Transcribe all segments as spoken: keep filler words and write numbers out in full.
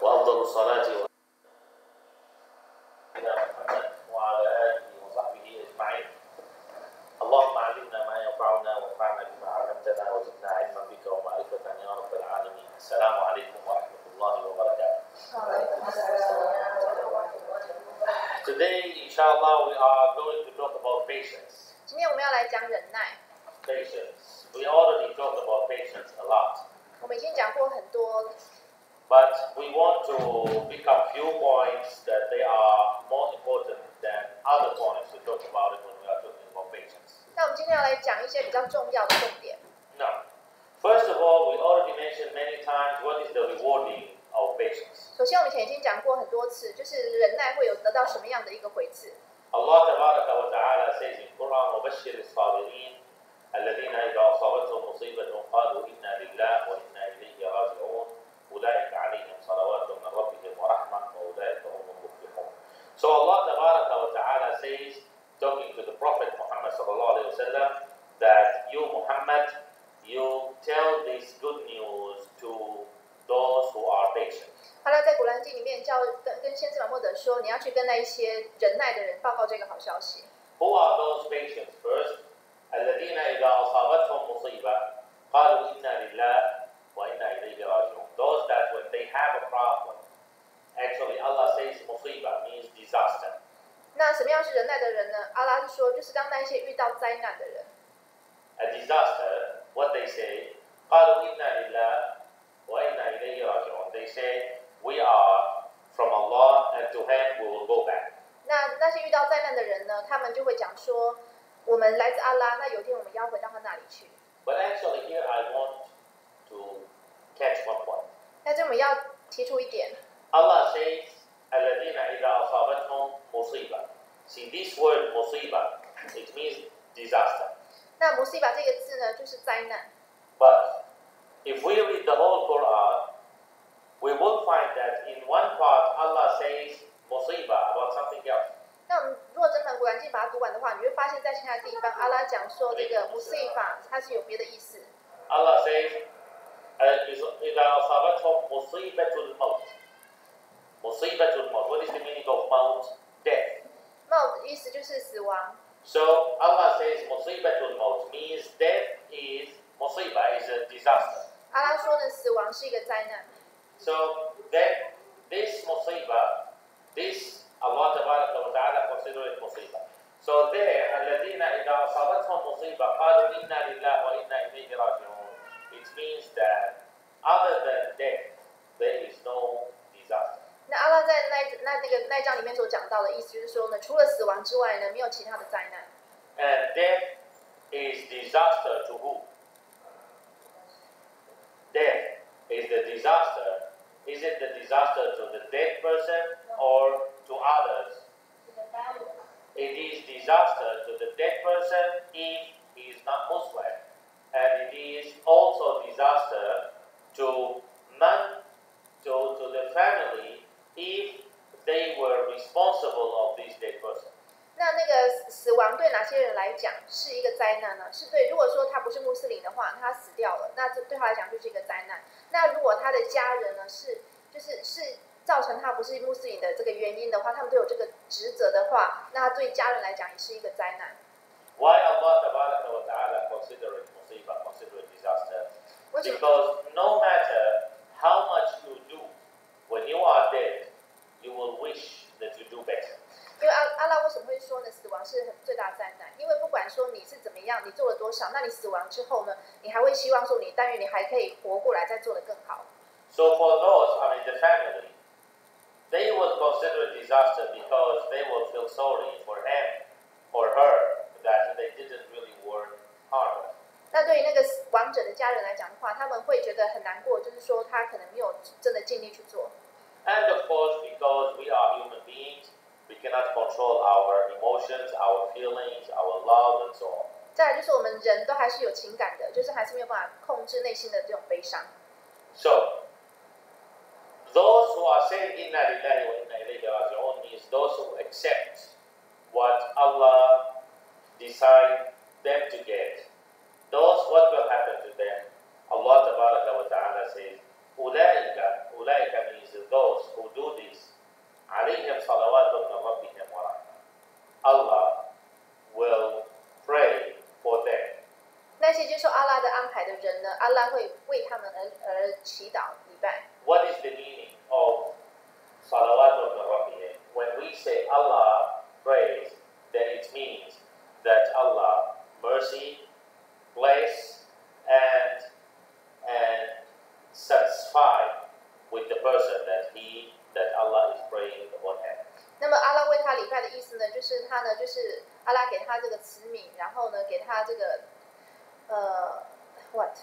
وأفضل الصلاة على محمد وعلى آله وصحبه أجمعين. اللهم علمنا ما ينفعنا وانفعنا بما علمتنا وزدنا علما بك ومعرفة يا رب العالمين. السلام عليكم ورحمة الله وبركاته. Today, inshallah, we are going to talk about patience. 今天我们要来讲忍耐。 Patience. We already talked about patience a lot, 我们已经讲过很多， but we want to pick up few points that they are more important than other points to talk about it when we are talking about patience. 那我们今天要来讲一些比较重要的重点。 Now, first of all, we already mentioned many times what is the rewarding of patience. 首先，我们以前已经讲过很多次，就是忍耐会有得到什么样的一个回赐。 Allah Tabaraka wa Ta'ala says in Quran, وَبَشِّرِ الصَّابِرِينَ الَّذِينَ إِذَا أَصَابَتْهُم مُّصِيبَةٌ قَالُوا إِنَّا لِلَّهِ وَإِنَّا إِلَيْهِ راجعون أولئك عليهم صلوات من ربهم ورحمة وأولئك هم المفلحون. So Allah Tabaraka wa Ta'ala says, talking to the Prophet Muhammad sallallahu alaihi wasallam, that you Muhammad, you tell this good news to those who are patient. 他呢在古兰经里面叫跟跟先知马默德说，你要去跟那一些忍耐的人报告这个好消息。 Who are those patients? First, الذين إذا أصابتهم مصيبة قالوا إنا لله وإنا إليه راجعون. Those that when they have a problem, actually Allah says مصيبة means disaster. 那什么样是忍耐的人呢？阿拉是说，就是当那一些遇到灾难的人。 A disaster, what they say, قالوا إنا لله وإنا إليه راجعون. They say we are from Allah and to Him we will go back. 那那些遇到灾难的人呢，他们就会讲说，我们来自阿拉，那有一天我们要回到他那里去。 But actually here I want to catch one point. 那这我们要提出一点， Allah says, الذين إذا أصابتهم مصيبة. See this word مصيبة, it means disaster. 那摩西把这个字呢，就是灾难。 But if we read the whole Quran, we will find that in one part Allah says مصيبة about something else. 那我们如果整本古兰经把它读完的话，你会发现在其他地方，阿拉讲说这个摩西法它是有别的意思。 Allah says, إذا أصابتهم مصيبة الموت. مصيبة الموت. What is the meaning of maut? Death. 冒的意思就是死亡。 So Allah says مصيبة الموت means death is مصيبة is a disaster. 阿拉说呢，死亡是一个灾难。 So then this مصيبة, this Allah تبارك وتعالى consider it مصيبة. So there الذين إذا أصابتهم مصيبة قالوا إنا لله وإنا إليه راجعون. It means that other than death there is no disaster. 那阿拉在那那那个那一章里面所讲到的意思就是说呢，除了死亡之外呢，没有其他的灾难。 And death is disaster to who? Death is the disaster. Is it the disaster to the dead person or to others? It is disaster to the dead person if he is not Muslim. And it is also disaster to man, to, to the family if they were responsible of this dead person. 那那个死亡对哪些人来讲是一个灾难呢？是对，如果说他不是穆斯林的话，那他死掉了，那这对他来讲就是一个灾难。那如果他的家人呢是就是是造成他不是穆斯林的这个原因的话，他们都有这个职责的话，那对家人来讲也是一个灾难。 Why Allah Tabaraka wa Ta'ala consider it musibah, consider it disaster? 为什么？ Because no matter how much you do, when you are dead, you will wish that you do better. 因为阿阿拉为什么会说呢？死亡是很最大灾难，因为不管说你是怎么样，你做了多少，那你死亡之后呢，你还会希望说你，但愿你还可以活过来，再做得更好。 So for those, I mean the family, they will consider it disaster because they will feel sorry for him or her that they didn't really work hard. 那对于那个亡者的家人来讲的话，他们会觉得很难过，就是说他可能没有真的尽力去做。 And of course, because we are human beings, we cannot control our emotions, our feelings, our love, and so on. 再来就是我们人都还是有情感的，就是还是没有办法控制内心的这种悲伤。 So, those who are saying Inna lillahi wa inna ilayhi raji'un means those who accept what Allah decide them to get. Those, what will happen to them? Allah Tabaraka wa Ta'ala says, Ulaika, Ulaika means those 那些接受阿拉的安排的人呢，阿拉会为他们而而祈祷礼拜。 What is the meaning of salawat min rabbihim? When we say Allah praise, then it means that Allah mercy, bless, and and satisfied with the person that he that Allah is praying upon him. 那么阿拉为他礼拜的意思呢，就是他呢，就是阿拉给他这个慈悯，然后呢，给他这个呃 what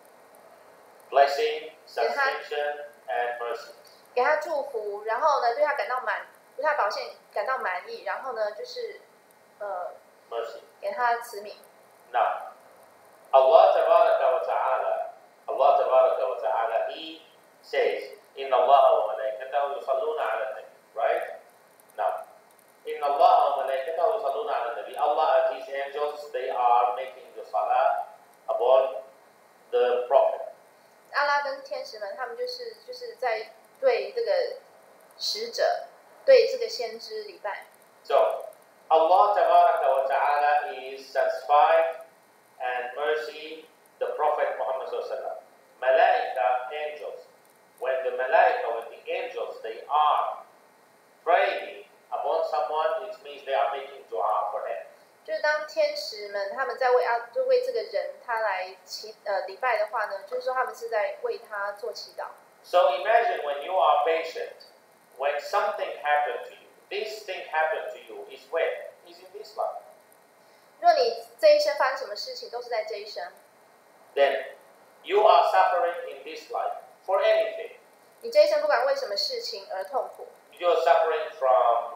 Blessing, satisfaction, and mercy. 给他祝福，然后呢，对他感到满，对他表现感到满意，然后呢，就是呃 Mercy. 给他慈悯。 Now, Allah Tabaraka wa Ta'ala, Allah Tabaraka wa Ta'ala, He says, Inna Allah wa malaikatahu yusalluna ala nabi, right? Now, Inna Allah wa malaikatahu yusalluna ala nabi. Allah and His angels, they are making the salah upon the Prophet. 阿拉跟天使们，他们就是就是在对这个使者，对这个先知礼拜。 So, Allah Tabaraka wa Ta'ala is satisfied and mercy the Prophet Muhammad Sallallahu Alaihi Wasallam. Malaika, angels. When the Malaika, when the angels, they are praying upon someone, it means they are making dua for him. 就是当天使们他们在为阿就为这个人他来祈呃礼拜的话呢，就是说他们是在为他做祈祷。 So imagine when you are patient, when something happened to you, this thing happened to you is where? Is in this life. 若你这一生发生什么事情都是在这一生， Then you are suffering in this life for anything. 你这一生不管为什么事情而痛苦， You're suffering from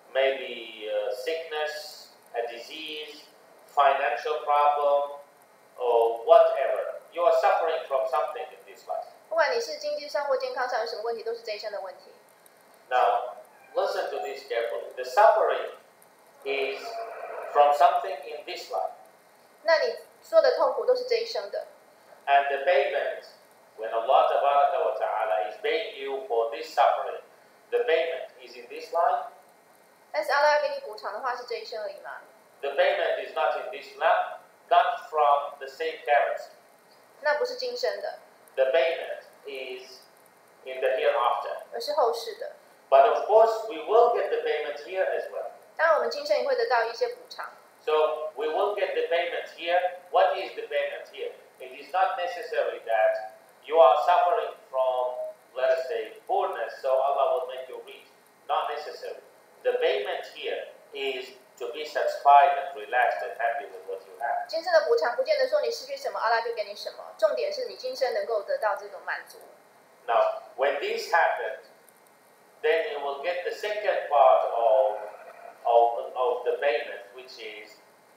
maybe uh, sickness, a disease, financial problem, or whatever. You are suffering from something in this life. 不管你是经济上或健康上有什么问题，都是这一生的问题。 Now, listen to this carefully. The suffering is from something in this life. 那你所有的痛苦都是这一生的， And the payment, when Allah Tabaraka wa Ta'ala is paying you for this suffering, the payment is in this life. 但是阿拉要给你补偿的话是这一生而已嘛？ The payment is not in this life, not from the same currency. 那不是今生的， The payment is in the hereafter. 而是后世的。 But of course, we will get the payment here as well. 当然，我们今生也会得到一些补偿。 So we will get the payment here. What is the payment here? It is not necessary that you are suffering from, let us say, poorness, so Allah will make you rich. Not necessary. The payment here is to be satisfied and relaxed and happy with what you have. 今生的补偿不见得说你失去什么，阿拉就给你什么，重点是你今生能够得到这种满足。 Now, when this happens, then you will get the second part of, of, of the payment, which is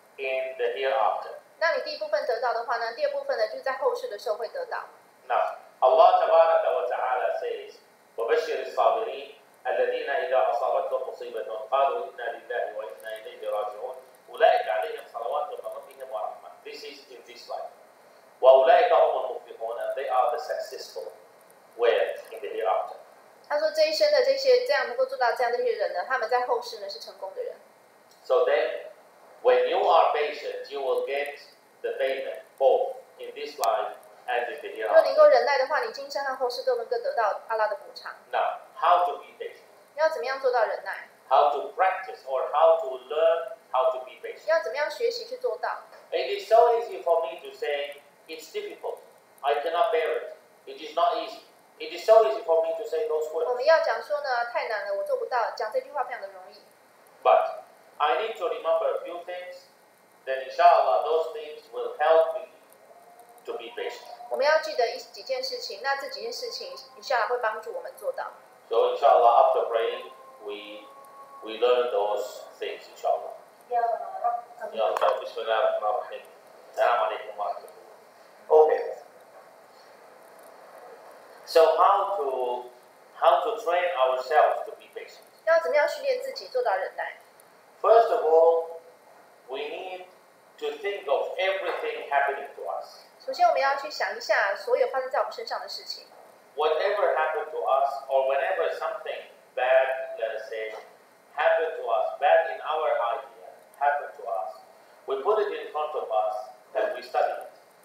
in the hereafter. 那你第一部分得到的话呢，第二部分呢就是在后世的时候会得到。 Now, Allah Tabaraka wa Ta'ala says, وَبَشِّرِ الصَّابِرِينَ الَّذِينَ إِذَا أَصَابَتْهُمْ مُصِيبَةٌ قَالُوا إِنَّا لِلَّهِ وَإِنَّا إِلَيْهِ رَاجِعُونَ أُولَٰئِكَ عَلَيْهِمْ صَلَوَاتٌ مِّن رَّبِّهِمْ وَرَحْمَةٌ. This is in this life. وَأُولَٰئِكَ هُمُ الْمُفْلِحُونَ, and they are the successful. Where? In the hereafter. 他说这一生的这些这样能够做到这样这些人呢，他们在后世呢是成功的人。 So then, when you are patient, you will get the payment both in this life and in the 如果你 hereafter. 能够忍耐的话，你今生和后世都能够得到阿拉的补偿。 Now, how to be patient? 要怎么样做到忍耐？ How to practice or how to learn how to be patient? 要怎么样学习去做到？ It is so easy for me to say, it's difficult. I cannot bear it. It is not easy. It is so easy for me to say those 我 words. 们要讲说呢，太难了，我做不到。讲这句话非常的容易。 But I need to remember a few things. Then inshallah, those things will help me to be patient. 我们要记得一几件事情，那这几件事情，以下会帮助我们做到。 So inshallah, after praying, we we learn those things inshallah. Ya Ya Allah, Bismillahirrahmanirrahim. Assalamu alaikum wa rahmatullah. Okay. So how to how to train ourselves to be patient? 要怎么样训练自己做到忍耐？ First of all, we need to think of everything happening to us. 首先，我们要去想一下所有发生在我们身上的事情。 Whatever happened to us, or whenever something bad, let us say, happened to us, bad in our idea, happened to us, we put it in front of us and we study it.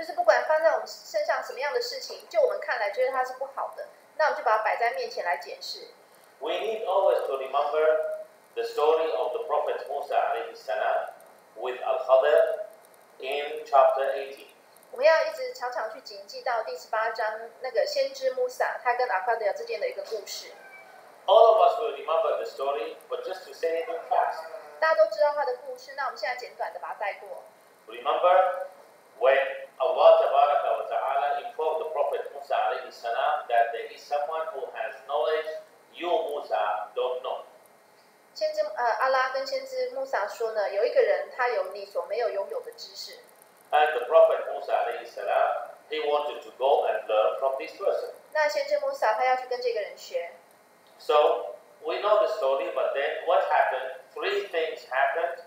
就是不管发生在我们身上什么样的事情，就我们看来觉得它是不好的，那我们就把它摆在面前来检视。 We need always to remember the story of the Prophet Musa alayhi salam with Al-Khadir in chapter eighteen. 我们要一直常常去谨记到第十八章那个先知穆萨他跟阿卡德之间的一个故事。 All of us will remember the story, but just to say it in fast. 大家都知道他的故事，那我们现在简短的把它带过。 Remember when Allah Tabaraka wa Ta'ala informed the Prophet Musa alayhi salam that there is someone who has knowledge you Musa don't know. 先知呃阿拉跟先知穆萨说呢，有一个人他有你所没有拥有的知识。 And the Prophet Musa alayhi salam, he wanted to go and learn from this person. 那先知穆萨他要去跟这个人学。 So we know the story, but then what happened? Three things happened,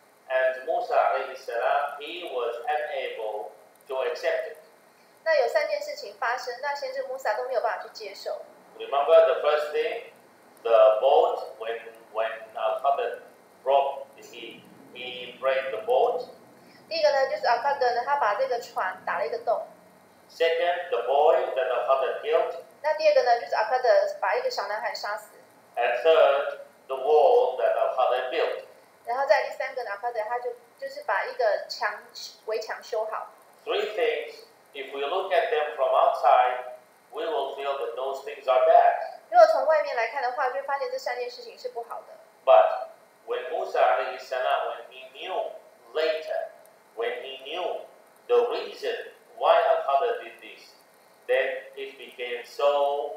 and Musa alayhi salam, he was unable to accept it. 那有三件事情发生，那先知穆萨都没有办法去接受。 Remember the first thing, the boat when when Al-Khadir broke, he he break the boat. 第一个呢，就是阿卡德呢，他把这个船打了一个洞。 Second, the boy that Al-Khadir killed. 那第二个呢，就是阿卡德把一个小男孩杀死。 And third, the wall that Al-Khadir built. 然后再第三个呢，阿卡德他就就是把一个墙围墙修好。 Three things. If we look at them from outside, we will feel that those things are bad. 如果从外面来看的话，就会发现这三件事情是不好的。 But when Musa alayhi salam, when he knew later, when he knew the reason why Al-Khadir did this, then it became so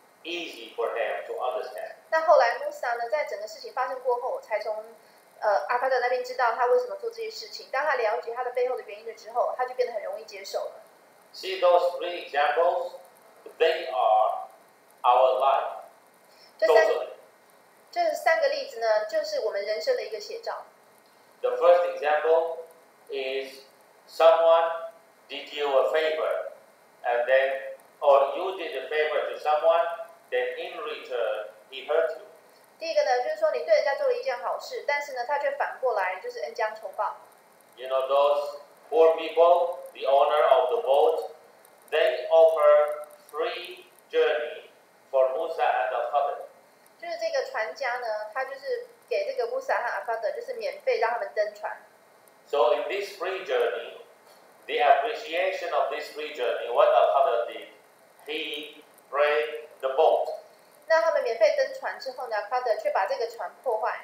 easy for him to understand. 那后来穆萨呢，在整个事情发生过后，才从呃阿卡德那边知道他为什么做这些事情。当他了解他的背后的原因了之后，他就变得很容易接受了。 See those three examples? They are our life. 这三 Totally. 这三个例子呢，就是我们人生的一个写照。 The first example is someone did you a favor, and then, or you did a favor to someone, then in return he hurt you. 第一个呢，就是说你对人家做了一件好事，但是呢，他却反过来就是恩将仇报。 You know those poor people, the owner of the boat, they offer free journey for Musa and Al-Khadir. 就是这个船家呢，他就是给这个穆萨和阿卡德，就是免费让他们登船。 So in this free journey, the appreciation of this free journey, what Al-Khadir did, he break the boat. 那他们免费登船之后呢，阿卡德却把这个船破坏。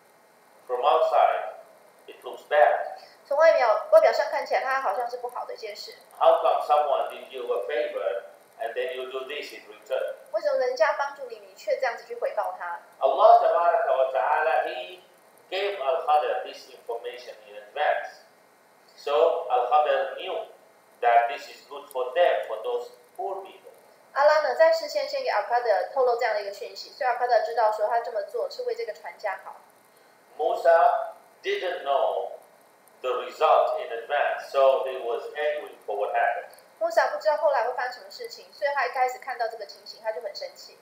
From outside, it looks bad. 从外表外表上看起来，它好像是不好的一件事。 How come someone did you a favor and then you do this in return? 为什么人家帮助你，你却这样子去回报他？ Allah Tabaraka wa Ta'ala, He gave Al-Khadir this information in advance. So Al-Khadir knew that this is good for them, for those poor people. 阿拉呢，在事先先给阿卡德透露这样的一个讯息，所以阿卡德知道说他这么做是为这个船家好。 Musa didn't know the result in advance, so he was angry for what happened. 穆萨不知道后来会发生什么事情，所以他一开始看到这个情形，他就很生气。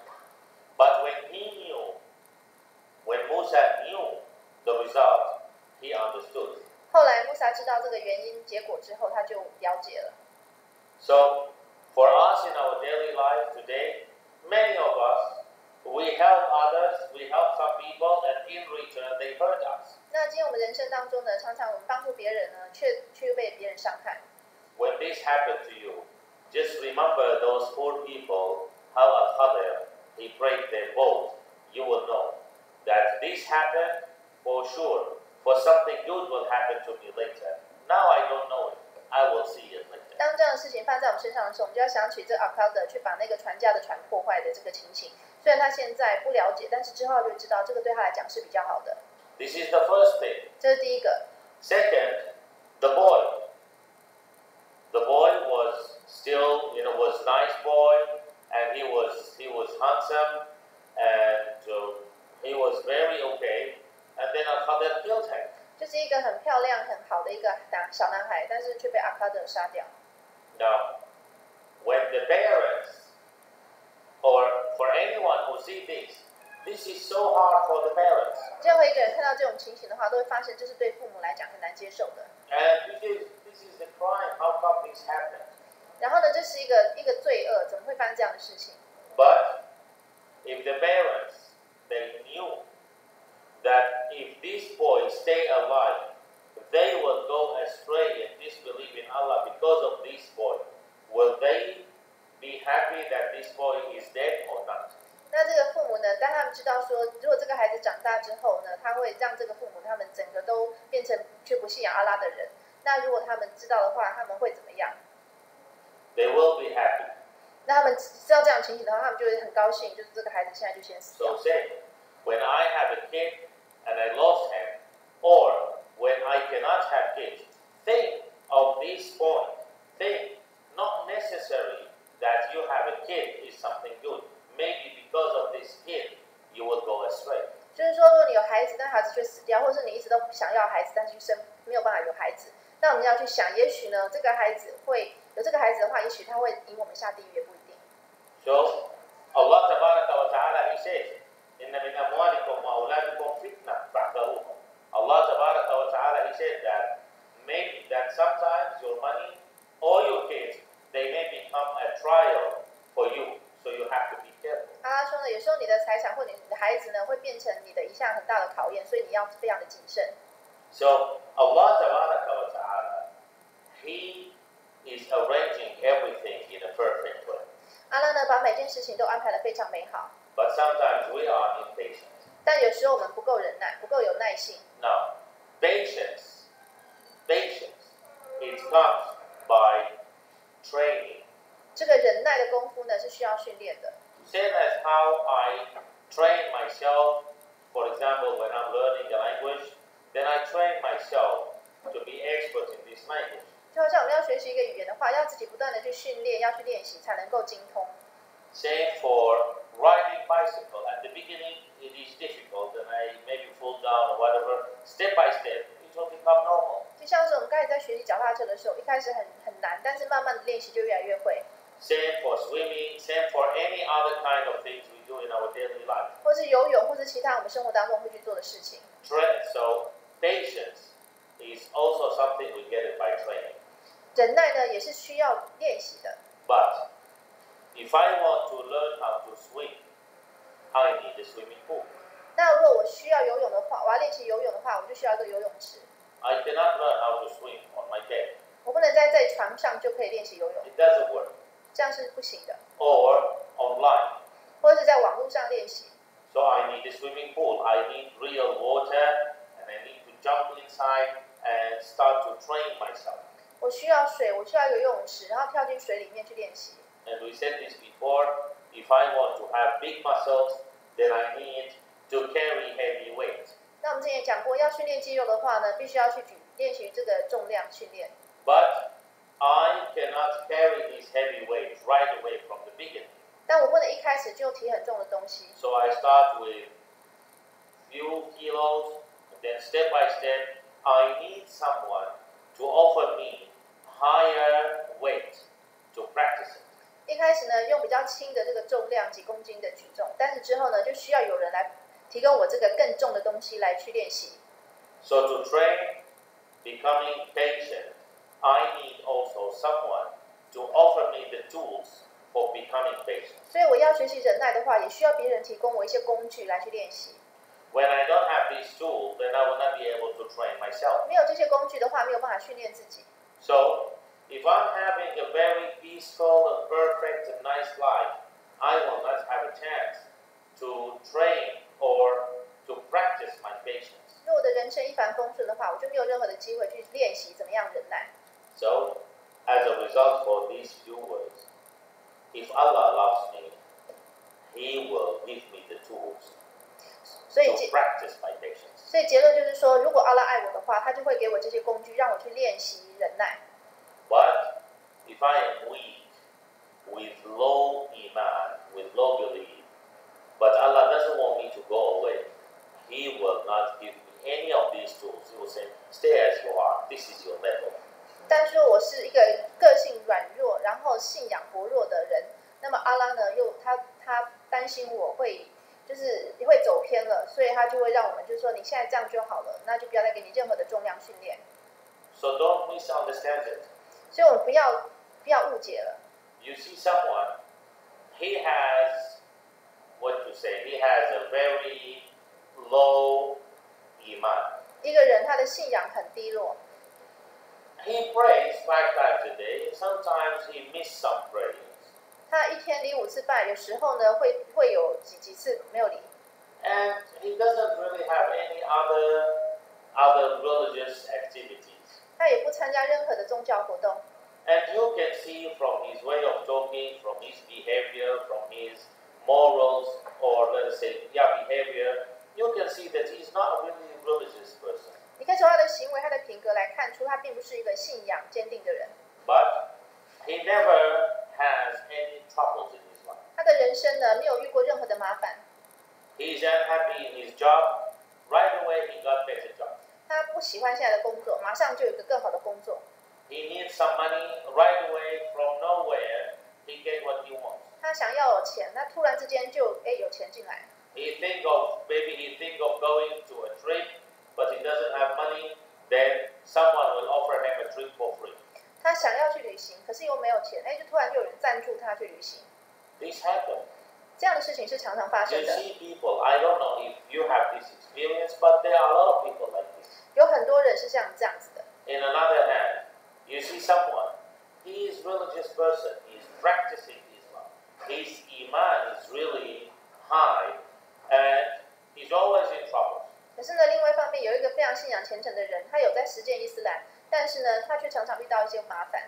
But when he knew, when Musa knew the result, he understood. 后来穆萨知道这个原因结果之后，他就了解了。 So, for us in our daily life today, many of us, we help others, we help some people, and in return they hurt us. 那今天我们人生当中呢，常常我们帮助别人呢，却却被别人伤害。 When this happened to you, just remember those poor people, how Al-Khadir, he break their boat. You will know that this happened for sure, for something good will happen to me later. Now I don't know it. I will see it later. 当这样的事情发生在我们身上的时候，我们就要想起这阿卡德去把那个船家的船破坏的这个情形。虽然他现在不了解，但是之后就知道这个对他来讲是比较好的。 This is the first thing. 这是第一个。 Second, the boy. The boy was still, you know, was nice boy, and he was he was handsome, and uh, he was very okay. And then Al-Khadir killed him. 就是一个很漂亮、很好的一个小男孩，但是却被阿卡德杀掉。 Now, when the parents, or for anyone who see this, this is so hard for the parents. 任何一个人看到这种情形的话，都会发现这是对父母来讲很难接受的。 And this is this is the crime. How come this happened? 然后呢，这是一个一个罪恶，怎么会发生这样的事情？ But if the parents they knew that if this boy stay alive, they will go astray and disbelieve in Allah because of this boy. Will they be happy that this boy is dead or not? 那这个父母呢，当他们知道说，如果这个孩子长大之后呢，他会让这个父母他们整个都变成却不信仰阿拉的人。那如果他们知道的话，他们会怎么样？ They will be happy. 那他们知道这样情形的话，他们就会很高兴，就是这个孩子现在就先死掉。 So say, when I have a kid and I lost him, or when I cannot have kids, think of this point. Think not necessary that you have a kid is something good. Maybe because of this kid, you will go astray. 就是说，如果你有孩子，但孩子却死掉，或者是你一直都想要孩子，但是生没有办法有孩子，那我们要去想，也许呢，这个孩子会有这个孩子的话，也许他会引我们下地狱，也不一定。 So Allah Tabaraka wa Ta'ala He says, "Inna min amwalikum wa awladikum fitna fahdaruhum." Allah Tabaraka wa Ta'ala He said that maybe that sometimes your money or your kids they may become a trial for you, so you have to be careful. 阿拉说呢，有时候你的财产或你的孩子呢，会变成你的一项很大的考验，所以你要非常的谨慎。 So Allah Tabaraka wa Ta'ala He is arranging everything in a perfect way. 阿拉呢，把每件事情都安排得非常美好， But sometimes we are impatient. 但有时候我们不够忍耐，不够有耐性。 Now, patience, patience, it comes by training. 这个忍耐的功夫呢，是需要训练的。 Same as how I train myself, for example, when I'm learning the language, then I train myself to be expert in this language. 就好像我们要学习一个语言的话，要自己不断的去训练，要去练习，才能够精通。 Same for riding bicycle. At the beginning, it is difficult, and I maybe fall down or whatever. Step by step, it will become normal. 就像是我们刚才在学习脚踏车的时候，一开始很很难，但是慢慢的练习就越来越会。 Same for swimming. Same for any other kind of things we do in our daily life. 或是游泳，或是其他我们生活当中会去做的事情。 Train. So patience is also something we get it by training. 忍耐呢，也是需要练习的。 But if I want to learn how to swim, I need a swimming pool. 那如果我需要游泳的话，我要练习游泳的话，我就需要一个游泳池。 I cannot learn how to swim on my bed. 我不能在在床上就可以练习游泳， It doesn't work. 这样是不行的。 Or online. 或者是在网络上练习。 So I need a swimming pool. I need real water, and I need to jump inside and start to train myself. 我需要水，我需要一个游泳池，然后跳进水里面去练习。 And we said this before. If I want to have big muscles, then I need to carry heavy weight. 那我们之前也讲过，要训练肌肉的话呢，必须要去举练习这个重量训练。 But I cannot carry these heavy weights right away from the beginning. 但我不能一开始就提很重的东西， So I start with few kilos, and then step by step, I need someone to offer me higher weight to practice it. 一开始呢用比较轻的这个重量几公斤的举重，但是之后呢就需要有人来提供我这个更重的东西来去练习。 So to train becoming patient, I need also someone to offer me the tools for becoming patient. 所以我要学习忍耐的话，也需要别人提供我一些工具来去练习。 When I don't have these tools, then I will not be able to train myself. 没有这些工具的话，没有办法训练自己。 So, if I'm having a very peaceful and perfect and nice life, I will not have a chance to train or to practice my patience. 如果我的人生一帆风顺的话，我就没有任何的机会去练习怎么样忍耐。 So, as a result for these few words, if Allah loves me, He will give me the tools 所以 to 结 practice my patience. 所以结论就是说，如果阿拉爱我的话，他就会给我这些工具，让我去练习忍耐。 But if I am weak, with low iman, with low belief, but Allah doesn't want me to go away, He will not give me any of these tools. He will say, stay as you are. This is your level. 但是我是一个个性软弱，然后信仰薄弱的人，那么阿拉呢，又他他担心我会就是会走偏了，所以他就会让我们就是说你现在这样就好了，那就不要再给你任何的重量训练。 So don't misunderstand it. 所以我们不要不要误解了。 You see someone, he has, what to say, he has a very low iman. 一个人他的信仰很低落， He prays five times a day. Sometimes he misses some prayers. 他一天礼五次拜，有时候呢会会有几几次没有礼， And he doesn't really have any other, other religious activities. 他也不参加任何的宗教活动。 And you can see from his way of talking, from his behavior, from his morals, or let's say, yeah, behavior, you can see that he's not a really religious person. 你可以从他的行为、他的品格来看出，他并不是一个信仰坚定的人。 But he never has any troubles in his life. 他的人生呢，没有遇过任何的麻烦。 He is unhappy in his job. Right away, he got better job. 他不喜欢现在的工作，马上就有一个更好的工作。 He needs some money. Right away, from nowhere, he get what he wants. 他想要有钱，那突然之间就哎有钱进来。 He think of maybe he think of going to a trip, but he doesn't have money. Then someone will offer him a trip for free. 他想要去旅行，可是又没有钱，哎，就突然就有人赞助他去旅行。 This happens. 这样的事情是常常发 You 生的。 see people. I don't know if you have this experience, but there are a lot of people like this. 有很多人是像这样子的。 In another hand, you see someone. He is a religious person. He is practicing Islam. His iman is really high, and he's always in trouble. 可是呢，另外一方面有一个非常信仰虔诚的人，他有在实践伊斯兰，但是呢，他却常常遇到一些麻烦。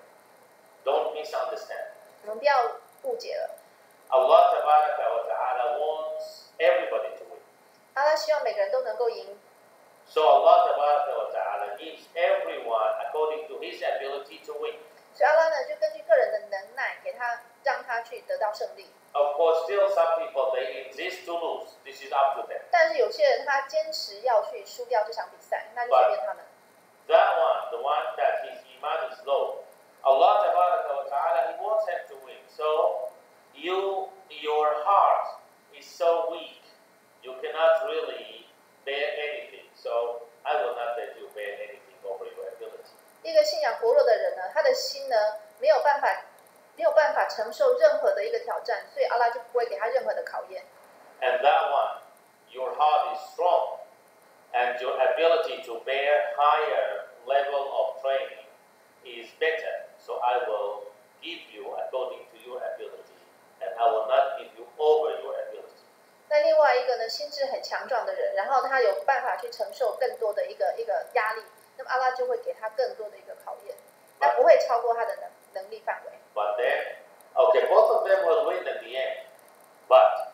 Don't misunderstand. 我们不要误解了。 Allah Tabaraka wa Ta'ala wants everybody to win. 阿拉希望每个人都能够赢， So Allah Tabaraka wa Ta'ala gives everyone according to his ability to win. 所以阿拉呢就根据个人的能耐，给他让他去得到胜利。 Of course, still some people, they insist to lose. This is up to them. 但是有些人他坚持要去输掉这场比赛，那就随便他们。 That one, the one that his iman is low, Allah Tabaraka wa Ta'ala, he wants him to win. So you, your heart is so weak, you cannot really bear anything. So I will not let you bear anything over your ability. 一个信仰薄弱的人呢，他的心呢没有办法，没有办法承受任何的一个挑战，所以阿拉就不会给他任何的考验。 And that one, your heart is strong, and your ability to bear higher level of training is better. So I will give you according to your ability, and I will not give you over your ability. 那另外一个呢，心智很强壮的人，然后他有办法去承受更多的一个一个压力，那么阿拉就会给他更多的一个考验，那不会超过他的能能力范围。 But then, okay, both of them will win at the end. But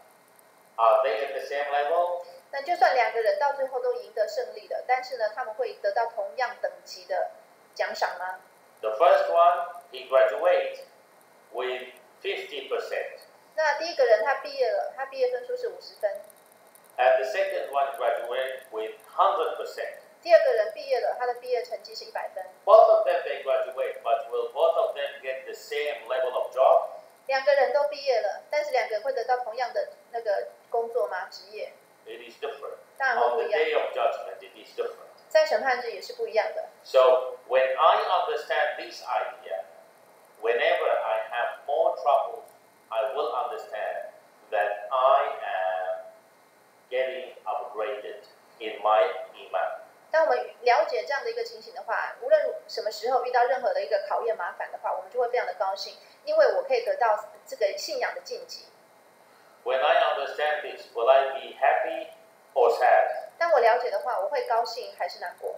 are they at the same level? 那就算两个人到最后都赢得胜利了，但是呢，他们会得到同样等级的奖赏吗？ The first one, he graduates with fifty percent. 那第一个人他毕业了，他毕业分数是五十分； And the second one graduates with one hundred percent. 第二个人毕业了，他的毕业成绩是一百分。 Both of them, they graduate, but will both of them get the same level of job? 两个人都毕业了，但是两个人会得到同样的那个工作吗？职业？ It is different. 当然会 On 不 the 一样。 day of judgment, it is different. 在审判日也是不一样的。 So when I understand this idea, whenever I have more troubles, I will understand that I am getting upgraded in my iman. 当我们了解这样的一个情形的话，无论什么时候遇到任何的一个考验、麻烦的话，我们就会非常的高兴，因为我可以得到这个信仰的晋级。 When I understand this, will I be happy or sad? 当我了解的话，我会高兴还是难过？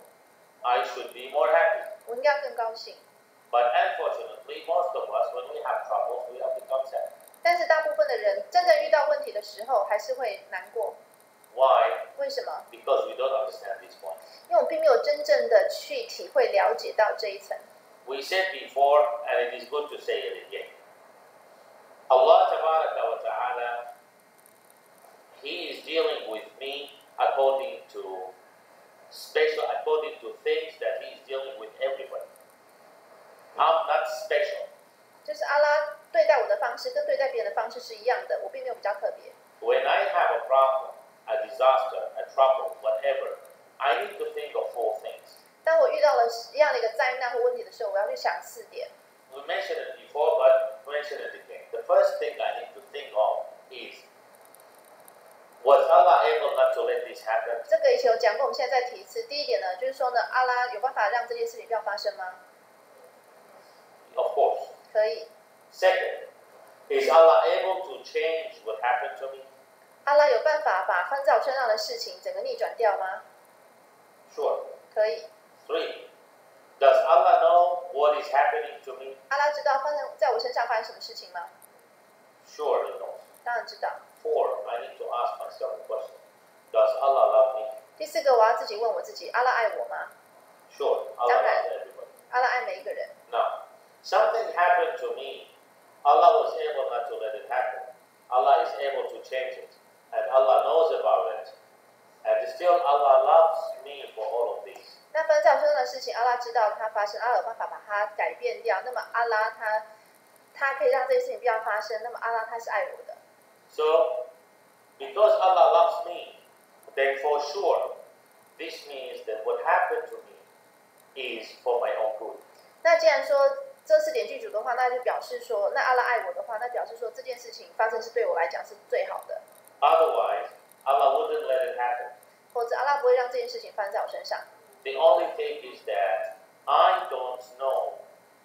I should be more happy. 我应该更高兴。 But unfortunately, most of us, when we have troubles, we have become sad. 但是大部分的人真正遇到问题的时候，还是会难过。 Why? 为什么？ Because we don't understand this point. 因为我并没有真正的去体会、了解到这一层。 We said before, and it is good to say it again. Allah Tabaraka wa Ta'ala, He is dealing with me according to special, according to things that He is dealing with everybody. I'm not special. 就是阿拉对待我的方式跟对待别人的方式是一样的，我并没有比较特别。 When I have a problem, a disaster, a trouble, whatever, I need to think of four things. 当我遇到了一样的一个灾难或问题的时候，我要去想四点。 we mentioned it before, but mention it again. The first thing I need to think of is, was Allah able not to let this happen? 这个以前有讲过，我们现在再提一次。第一点呢，就是说呢，阿拉有办法让这件事情不要发生吗？ Of course. 可以。 Second, is Allah able to change what happened to me? 阿拉有办法把发生在我身上的事情整个逆转掉吗？ Sure. 可以。 Three, does Allah know what is happening to me? 阿拉知道发生在我身上发生什么事情吗？ Sure, He knows. 当然知道。 Four, I need to ask myself a question. Does Allah love me? 第四个，我要自己问我自己：阿拉爱我吗？ Sure, Allah 当然。 loves everybody. 阿拉爱每一个人。 Now, something happened to me. Allah was able not to let it happen. Allah is able to change it. And Allah knows about it. And still Allah loves me for all of this. 那发生在我身上的事情，阿拉知道它发生，阿拉有办法把它改变掉。那么阿拉他他可以让这些事情不要发生。那么阿拉他是爱我的。 So, because Allah loves me, then for sure, this means that what happened to me is for my own good. 那既然说这四点具足的话，那就表示说，那阿拉爱我的话，那表示说这件事情发生是对我来讲是最好的。 Otherwise, Allah wouldn't let it happen. 否则阿拉不会让这件事情发生在我身上。 The only thing is that I don't know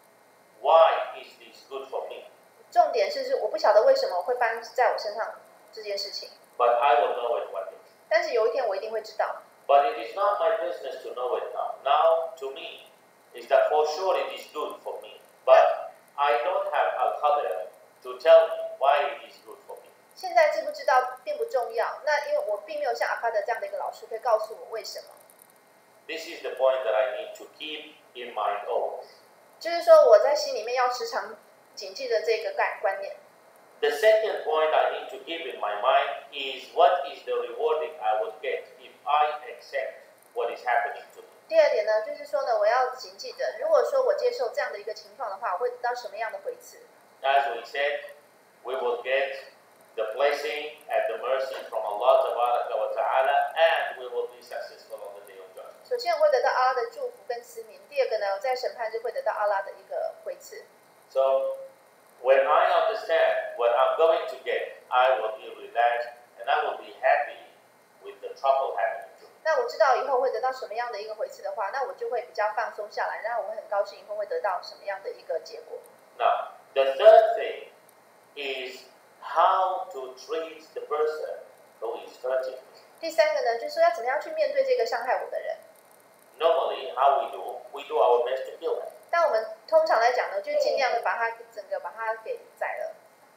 why is this good for me. 重点是，是我不晓得为什么会发生在我身上这件事情， But I will know it one day. 但是有一天我一定会知道。 But it is not my business to know it now. Now, to me, is that for sure it is good for me. But I don't have Al-Qadr to tell me why it is good for me. 现在知不知道并不重要，那因为我并没有像阿卡德这样的一个老师可以告诉我为什么。 This is the point that I need to keep in mind always. 就是说我在心里面要时常谨记的这个概观念。 The second point I need to keep in my mind is what is the rewarding I would get if I accept what is happening to me. 第二点呢，就是说呢，我要谨记的，如果说我接受这样的一个情况的话，我会得到什么样的回赐？ As we said, we will get the blessing and the mercy from Allah wa ta'ala, and we will be successful on the day of judgment. 首先我会得到阿拉的祝福跟赐名，第二个呢，在审判日会得到阿拉的一个回赐。 So, when I understand what I'm going to get, I will be relaxed and I will be happy with the trouble happening to me. 那我知道以后会得到什么样的一个回赐的话，那我就会比较放松下来，然后我会很高兴以后会得到什么样的一个结果。 Now, the third thing is how to treat the person who is hurting me. 第三个呢，就是说要怎么样去面对这个伤害我的人。 Normally, how we do, we do our best to kill them. 但我们通常来讲呢，就尽量的把它整个把它给宰了，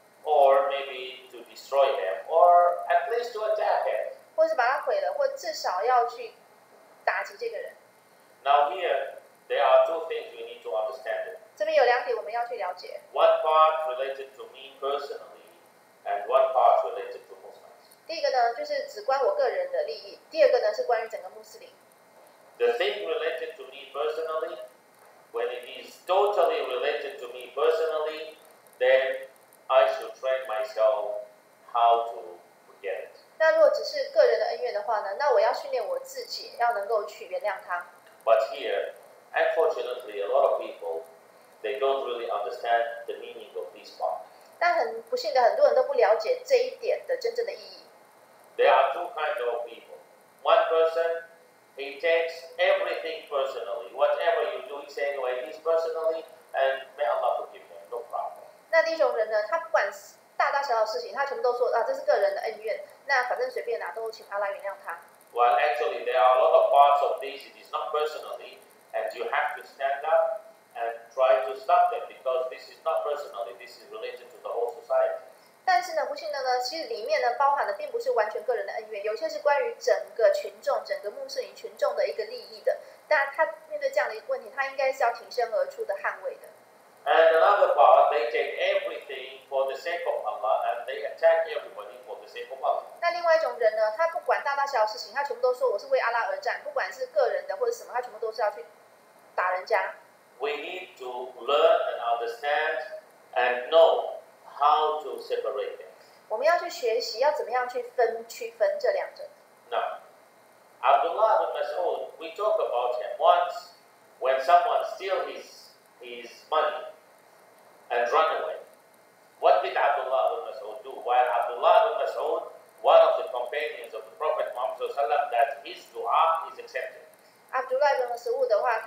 Or maybe to destroy them, or at least to attack them. 或是把它毁了，或至少要去打击这个人。 Now here, there are two things we need to understand. 这边有两点我们要去了解。 One part related to me personally, and one part related to Muslims. 第一个呢，就是只关我个人的利益；第二个呢，是关于整个穆斯林。 The thing related to me personally, when it is totally related to me personally, then I should train myself how to forget it. 那如果只是个人的恩怨的话呢，那我要训练我自己，要能够去原谅他。 But here, unfortunately, a lot of people, they don't really understand the meaning of this part. 但很不幸的，很多人都不了解这一点的真正的意义。 There are two kinds of people. One person, he takes everything personally. Whatever you do, he says, anyway, this personally, and may Allah forgive him, no problem. 那第一种人呢，他不管大大小小的事情，他全部都说啊，这是个人的恩怨，那反正随便拿，都请阿拉原谅他。 Well, actually, there are a lot of parts of this, it is not personally, and you have to stand up and try to stop them, because this is not personally, this is related to the whole society. 但是呢，不幸的呢，其实里面呢包含的并不是完全个人的恩怨，有些是关于整个群众、整个穆斯林群众的一个利益的。但他面对这样的一个问题，他应该是要挺身而出的捍卫的。 And another part, they take everything for the sake of Allah, and they attack everybody for the sake of Allah. 那另外一种人呢，他不管大大小小事情，他全部都说我是为阿拉而战，不管是个人的或者什么，他全部都是要去打人家。 We need to learn and understand and know how to separate them. 我们要去学习，要怎么样去分区分这两者。 Now, Abdullah bin Mas'ud, we talk about him once when someone steals his, his money,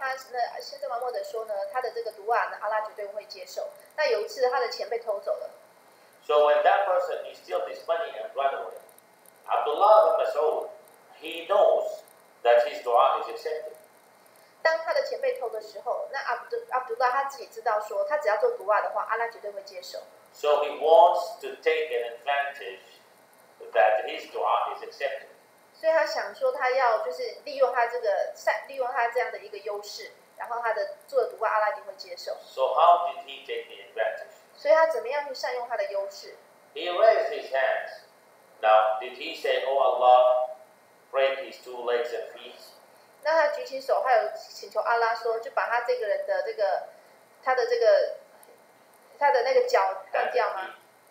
他那先知马默德说呢，他的这个毒啊呢，阿拉绝对会接受。那有一次他的钱被偷走了。 So when that person he steals this money and run away, Abdullah ibn Mas'ud, he knows that his dua is accepted. 当他的钱被偷的时候，那阿卜杜阿卜杜拉他自己知道说，他只要做毒啊的话，阿拉绝对会接受。 So he wants to take an advantage that his dua is accepted. 所以他想说，他要就是利用他这个善，利用他这样的一个优势，然后他的做的毒啊，阿拉一定会接受。 So how did he take the advantage? 所以他怎么样去善用他的优势？ He raised his hands. Now, did he say, "Oh Allah, break his two legs and feet"? 那他举起手，还有请求阿拉说，就把他这个人的这个他的这个他的那个脚断掉吗？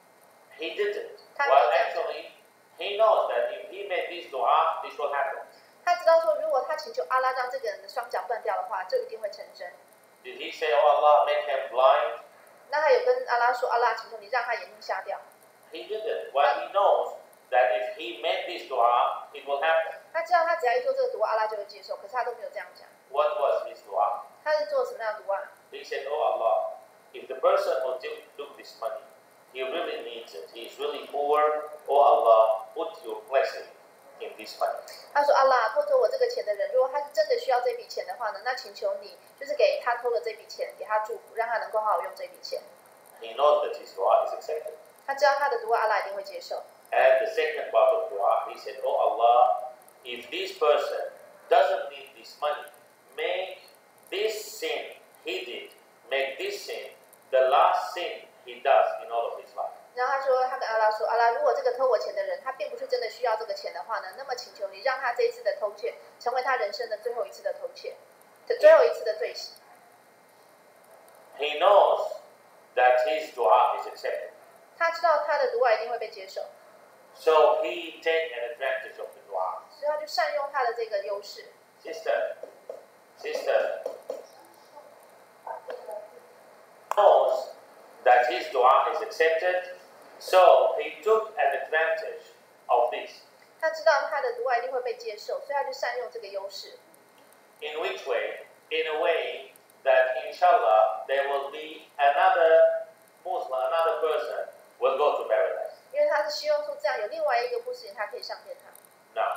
He didn't. 他没有 Well, 这样讲。 actually, he knows that if he made this dua, this will happen. 他知道说，如果他请求阿拉让这个人的双脚断掉的话，就一定会成真。 Did he say, "Oh Allah, make him blind"? 那他有跟阿拉说，阿拉，请求你让他眼睛瞎掉。 He didn't. Well, he knows that if he made this dua, it will happen. 他知道他只要一做这个毒啊，阿拉就会接受，可是他都没有这样讲。 What was his dua? 他是做什么样的毒啊？ He said, "Oh Allah, if the person who took this money, he really needs it. He is really poor. Oh Allah, put your blessing in this money." 他说：“阿拉，偷走我这个钱的人，如果他是真的需要这笔钱的话呢，那请求你就是给他偷了这笔钱，给他祝福，让他能够好好用这笔钱。 He knows that his dua is accepted. 他知道他的毒啊，阿拉一定会接受。 And the second part of dua, he said, "Oh Allah, if this person doesn't need this money, make this sin he did, make this sin the last sin he does in all of his life." 然后他说，他跟阿拉说，阿拉，如果这个偷我钱的人，他并不是真的需要这个钱的话呢，那么请求你让他这一次的偷窃成为他人生的最后一次的偷窃，最后一次的罪行。 He knows that his dua is accepted. 他知道他的毒啊一定会被接受， So he take an advantage of the dua. 所以他就善用他的这个优势。 Sister, sister, knows that his dua is accepted, so he took an advantage of this. 他知道他的毒啊一定会被接受，所以他就善用这个优势。 In which way? In a way that inshallah there will be another Muslim, another person will go to paradise. 因为他是希望说这样有另外一个穆斯林他可以上天堂。 Now,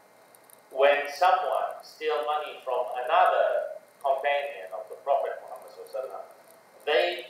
when someone steals money from another companion of the Prophet Muhammad sallallahu alaihi wasallam, they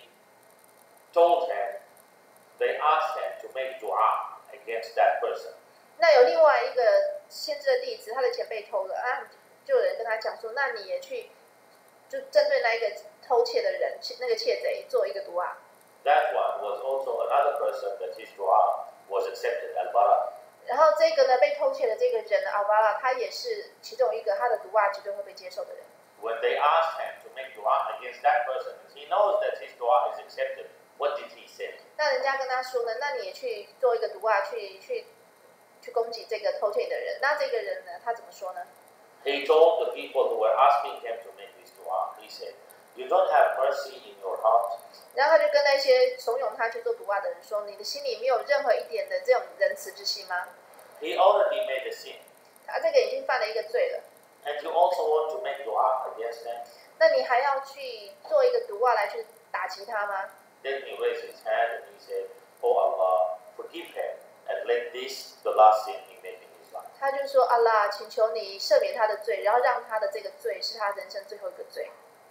told him, they asked him to make dua against that person. 那有另外一个先知的弟子，他的钱被偷了啊，就有人跟他讲说，那你也去，就针对那一个偷窃的人，那个窃贼做一个毒啊。 That one was also another person that his dua was accepted, al-Bara. 然后这个呢，被偷窃的这个人呢，阿巴拉，他也是其中一个，他的毒啊绝对会被接受的人。 When they asked him to make dua against that person, he knows that his dua is accepted. What did he say? 那人家跟他说呢，那你也去做一个毒啊，去去去攻击这个偷窃的人。那这个人呢，他怎么说呢？ He told the people who were asking him to make this dua, he said, "You don't have mercy in your heart." 然后他就跟那些怂恿他去做毒啊的人说：“你的心里没有任何一点的这种仁慈之心吗？ He already made a sin. 他这个已经犯了一个罪了， And you also want to make dua against him? 那你还要去做一个毒啊来去打击他吗？” Then he raised his hand and he said, "Oh Allah, forgive him and let this the last sin he made in his life." 他就说：“阿拉，请求你赦免他的罪，然后让他的这个罪是他人生最后一个罪。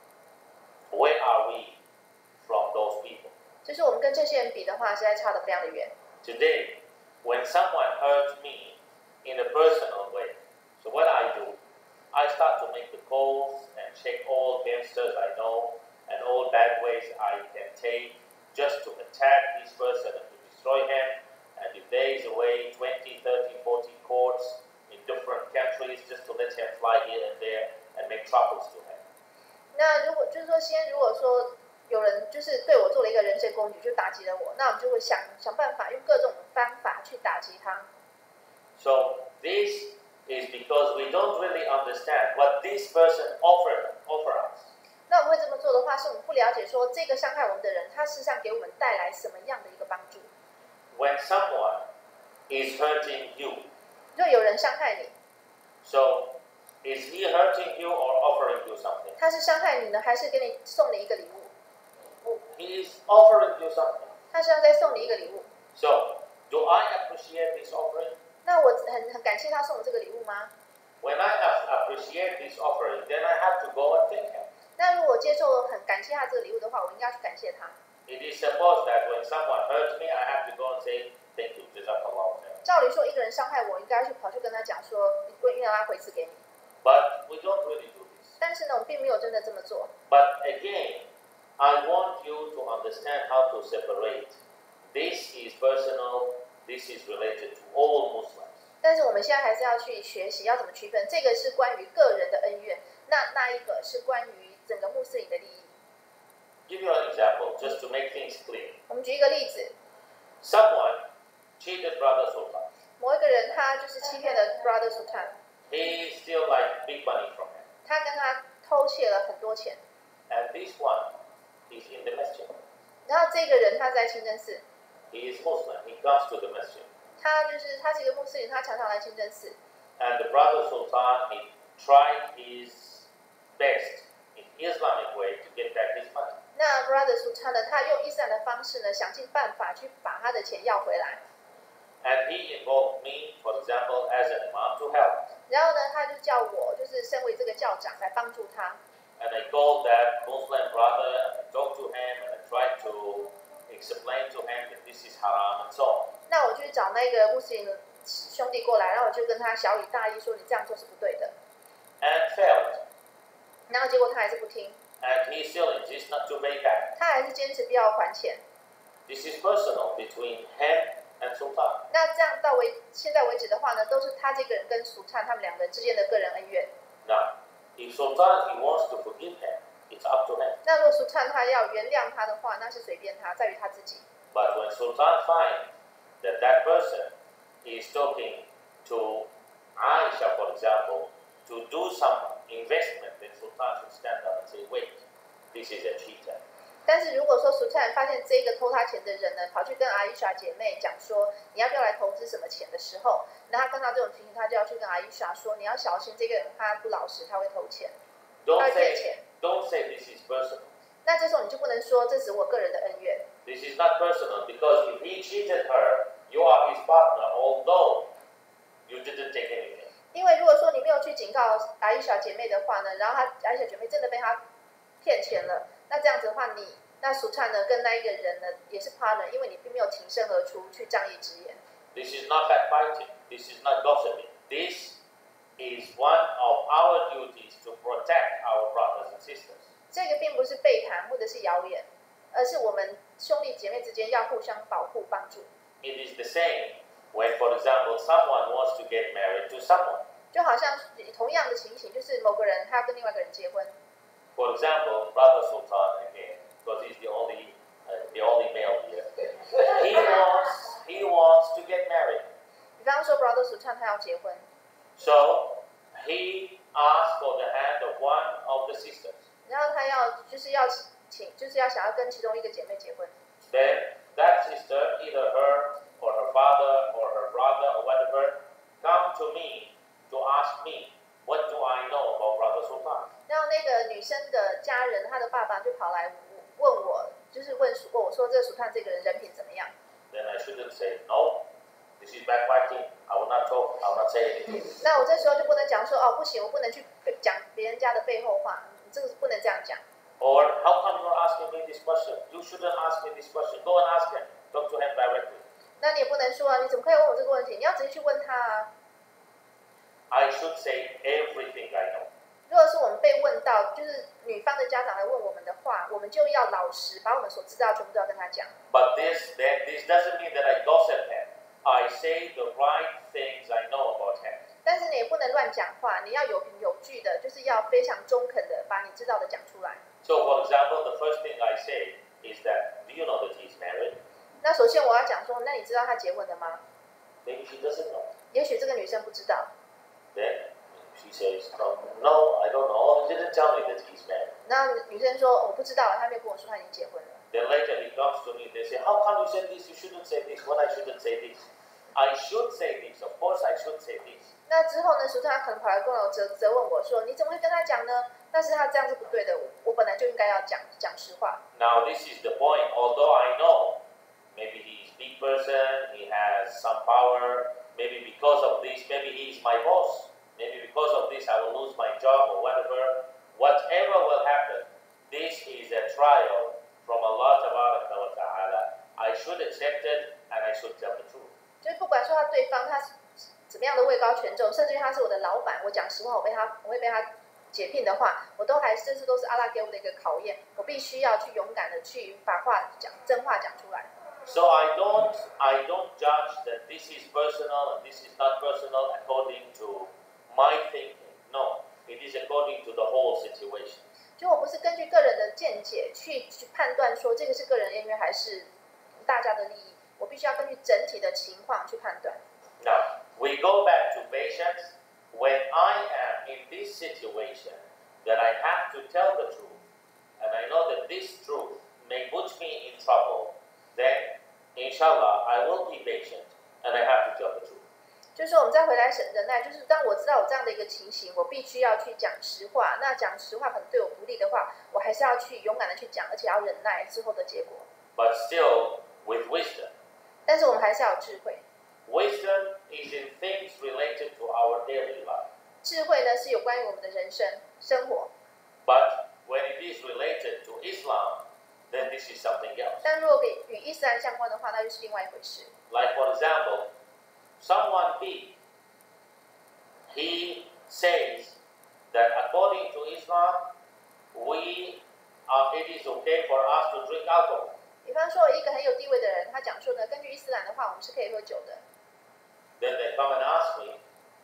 Where are we from those people? ” 就是我们跟这些人比的话，实在差得非常的远。 Today, when someone hurts me in a personal way, so what I do, I start to make the calls and check all gangsters I know and all bad ways I can take just to attack this person and to destroy him. And if there is a way, twenty, thirty, forty courts in different countries just to let him fly here and there and make troubles to him. 那如果就是说，先如果说有人就是对我做了一个人身攻击，就打击了我，那我们就会想想办法，用各种方法去打击他。 So this is because we don't really understand what this person offered offer us. 那我们会这么做的话，是我们不了解说这个伤害我们的人，他事实上给我们带来什么样的一个帮助。 When someone is hurting you, 如果有人伤害你， so is he hurting you or offering you something? 他是伤害你呢，还是给你送你一个礼物？ He is offering you something. 他是要再送你一个礼物。 So, do I appreciate this offering? 那我很很感谢他送我这个礼物吗？ When I appreciate this offering, then I have to go and thank him. 那如果接受很感谢他这个礼物的话，我应该去感谢他。 It is supposed that when someone hurts me, I have to go and say thank you, Jazakallah khair. 照理说，一个人伤害我，应该去跑去跟他讲说，我愿他回赐给你。 But we don't really do this. 但是呢，我们并没有真的这么做。 But again, I want you to understand how to separate. This is personal, this is related to all Muslims. 但是我们现在还是要去学习，要怎么区分？这个是关于个人的恩怨，那那一个是关于整个穆斯林的利益。 Give you an example, just to make things clear. 我们举一个例子， Someone cheated Brother Sultan. 某一个人他就是欺骗了 Brother Sultan， He still like big money from him. 他跟他偷窃了很多钱。 And this one is in the masjid. 然后这个人他在清真寺， He is Muslim. He comes to the masjid. 他就是他是一个穆斯林，他常常来清真寺。 And the Brother Sultan, he tried his best in Islamic way to get back his money. 那 Brother Sultan 呢，他用伊斯兰的方式呢，想尽办法去把他的钱要回来。 And he involved me, for example, as an imam to help. 然后呢，他就叫我，就是身为这个教长来帮助他。 And I called that Muslim brother, and I talked to him, and I tried to explain to him that this is haram and so on. 那我就去找那个穆斯林的兄弟过来，然后我就跟他小以大义说，你这样做是不对的。 And failed. 然后结果他还是不听， And he still insists not to pay back. 他还是坚持不要还钱。 This is personal between him and Sultan. 那这样到为现在为止的话呢，都是他这个人跟苏灿他们两个人之间的个人恩怨。 Now, if Sultan he wants to forgive him, it's up to him. 那如果苏灿他要原谅他的话，那是随便他，在于他自己。 But when Sultan finds that that person is talking to Aisha, for example, to do some investment, then Sultan should stand up and say, wait, this is a cheater. 但是如果说苏灿发现这个偷他钱的人呢，跑去跟阿伊莎姐妹讲说，你要不要来投资什么钱的时候，那他看到这种情形，他就要去跟阿伊莎说，你要小心这个人他不老实，他会偷钱，他 Don't 会骗 say, 钱。 don't say this is personal. 那这时候你就不能说这是我个人的恩怨， This is not personal because if he cheated her, you are his partner, although you didn't take anything. 因为如果说你没有去警告阿伊莎姐妹的话呢，然后他阿伊莎姐妹真的被他骗钱了，那这样子的话，你那苏灿呢跟那一个人呢也是 partner， 因为你并没有挺身而出去仗义直言。 This is not backbiting. This is not gossiping. This is one of our duties to protect our brothers and sisters. 这个并不是背叛或者是谣言，而是我们兄弟姐妹之间要互相保护帮助。 It is the same when, for example, someone wants to get married to someone. 就好像同样的情形，就是某个人他要跟另外一个人结婚， For example, Brother Sultan again, because he's the only uh, the only male here. He wants he wants to get married. 比方说 Brother Sultan 他要结婚， So he asked for the hand of one of the sisters. 然后他要就是要请就是要想要跟其中一个姐妹结婚， Then that sister, either her or her father or her brother or whatever, come to me to ask me, what do I know about Brother Sultan? 然后那个女生的家人，她的爸爸就跑来问我，就是问问我说这个苏灿这个人人品怎么样？ Then I shouldn't say, no, this is backbiting. I will not talk. I will not say anything. 那我这时候就不能讲说哦不行，我不能去讲别人家的背后话，这个是不能这样讲。 Or how come you're asking me this question? You shouldn't ask me this question. Go and ask him. Talk to him directly. 那你也不能说啊，你怎么可以问我这个问题？你要直接去问他啊。 I should say everything I know. 如果是我们被问到，就是女方的家长来问我们的话，我们就要老实，把我们所知道的全部都要跟他讲。 But this then this doesn't mean that I gossip him. I say the right things I know about him. 但是你也不能乱讲话，你要有凭有据的，就是要非常中肯的把你知道的讲出来。 So, for example, the first thing I say is that, do you know that he's married? 那首先我要讲说，那你知道他结婚了吗？ Maybe she doesn't know. 也许这个女生不知道。 Then she says, no, no, I don't know. He didn't tell me that he's married. 然后女生说我不知道，他没有跟我说他已经结婚了。 Then later he comes to me, they say, how come you said this? You shouldn't say this. When I shouldn't say this. I should say this. Of course I should say this. 那之后呢，苏特他可能跑来跟我责责问我说，你怎么会跟他讲呢？ 但是他这样是不对的，我我本来就应该要讲讲实话。 Now this is the point. Although I know maybe he is a big person, he has some power, maybe because of this, maybe he is my boss, maybe because of this I will lose my job or whatever. Whatever will happen, this is a trial from Allah Tabaraka wa Ta'ala. I should accept it and I should tell the truth. 就是不管说他对方他是怎么样的位高权重，甚至于他是我的老板，我讲实话，我被他我会被他解聘的话，我都还这是都是阿拉给我的一个考验，我必须要去勇敢的去把话讲真话讲出来。 So I don't, I don't judge that this is personal and this is not personal according to my thinking. No, it is according to the whole situation. 就我不是根据个人的见解去去判断说这个是个人恩怨还是大家的利益，我必须要根据整体的情况去判断。 Now, we go back to patience. When I am in this situation that I have to tell the truth, and I know that this truth may put me in trouble, then, inshallah, I will be patient, and I have to tell the truth. 就是说我们再回来忍忍耐，就是当我知道我这样的一个情形，我必须要去讲实话。那讲实话可能对我不利的话，我还是要去勇敢的去讲，而且要忍耐之后的结果。 But still, with wisdom. 但是我们还是要有智慧。 Wisdom is in things related to our daily life. 智慧呢是有关于我们的人生生活， But when it is related to Islam, then this is something else. 但如果给与伊斯兰相关的话，那就是另外一回事。 Like, for example, someone big, he says that according to Islam, we are, it is okay for us to drink alcohol. 比方说，一个很有地位的人，他讲说呢，根据伊斯兰的话，我们是可以喝酒的。 Then they come and ask me,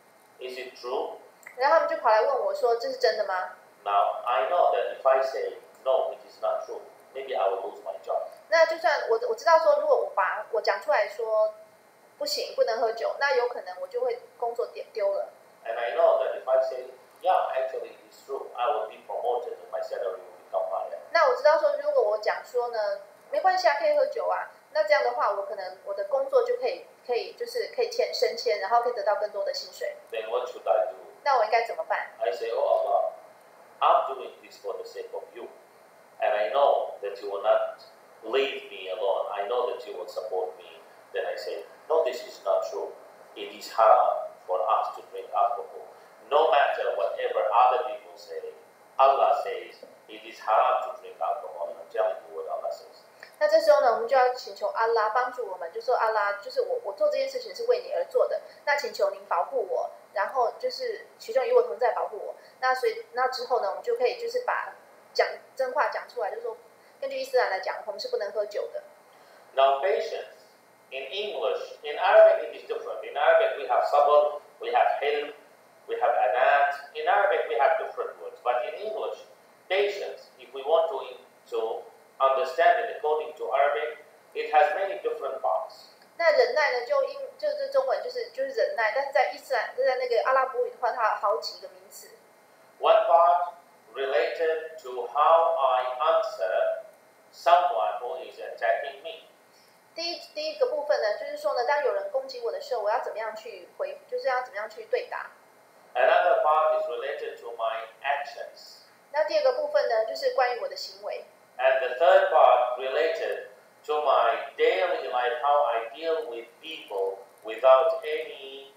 is it true? 然后他们就跑来问我说：“这是真的吗 Now, I know that if I say, no, it is not true, maybe I will lose my job.？” 那就算我我知道说，如果我把我讲出来说不行，不能喝酒，那有可能我就会工作丢丢了。 And I know that if I say, yeah, actually it is true, I will be promoted and my salary will become higher. 那我知道说，如果我讲说呢，没关系啊，可以喝酒啊，那这样的话，我可能我的工作就可以可以就是可以签升迁，然后可以得到更多的薪水。 Then what should I do? 那我应该怎么办？ I say, oh Allah, I'm doing this for the sake of you. And I know that you will not leave me alone. I know that you will support me. Then I say, no, this is not true. It is haram for us to drink alcohol. No matter whatever other people say, Allah says it is haram to drink alcohol. And I'm telling you what Allah says. 那这时候呢，我们就要请求阿拉帮助我们，就说阿拉，就是我我做这件事情是为你而做的，那请求您保护我，然后就是其中与我同在保护我。那所以那之后呢，我们就可以就是把讲真话讲出来，就是说根据伊斯兰来讲，我们是不能喝酒的。 Now, patience. In English, in Arabic, it is different. In Arabic, we have sabr, we have hilm, we have anat. In Arabic, we have different words. But in English, patience, if we want to, to understand it according to Arabic, it has many different parts. 那忍耐呢，就英就是中文就是就是忍耐，但是在伊斯兰，在那个阿拉伯语的话，它有好几个名词。 One part related to how I answer someone who is attacking me. 第一第一个部分呢，就是说呢，当有人攻击我的时候，我要怎么样去回，就是要怎么样去对答。 Another part is related to my actions. 那第二个部分呢，就是关于我的行为。 And the third part related to my daily life, how I deal with people without any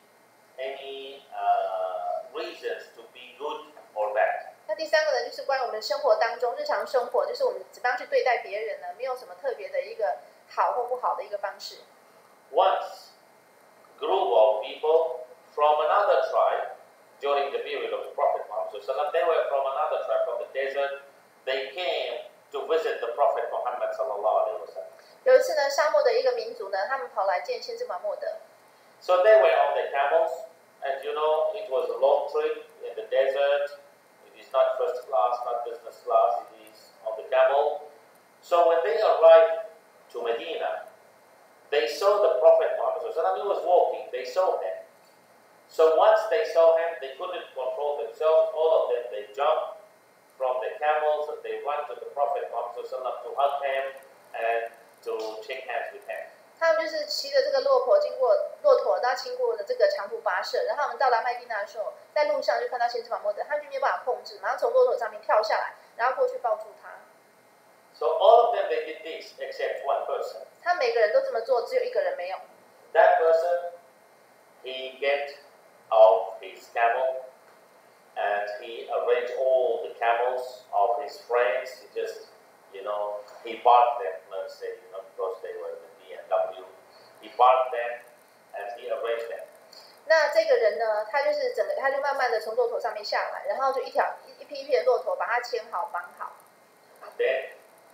any uh, reasons to be good or bad. 那第三个呢，就是关于我们生活当中日常生活，就是我们怎么样去对待别人呢？没有什么特别的一个好或不好的一个方式。 Once, group of people from another tribe during the period of the Prophet Muhammad, they were from another tribe from the desert. They came to visit the Prophet Muhammad sallallahu alaihi wasallam. 有一次呢，沙漠的一个民族呢，他们跑来见先知马默德。 So they were on the camels, and you know it was a long trip in the desert. It is not first class, not business class. It is on the camel. So when they arrived to Medina, they saw the Prophet Muhammad sallallahu alaihi wasallam. He was walking. They saw him. So once they saw him, they couldn't control themselves. All of them, they jumped from the camels and they went to the Prophet Muhammad to hug him and to shake hands with him. 他们就是骑着这个骆驼经过骆驼驼，他经过了这个长途跋涉，然后我们到达麦地那的时候，在路上就看到先知马莫德，他就没有办法控制，马上从骆驼上面跳下来，然后过去抱住他。 So all of them they did this except one person. 他每个人都这么做，只有一个人没有。 That person, he get off his camel and he arranged all the camels of his friends. He just, you know, he parked them, let's say, you know, because they were the B M W. He parked them and he arranged them. 那这个人呢，他就是整个，他就慢慢的从骆驼上面下来，然后就一条一一批一批的骆驼把它牵好绑好。 Then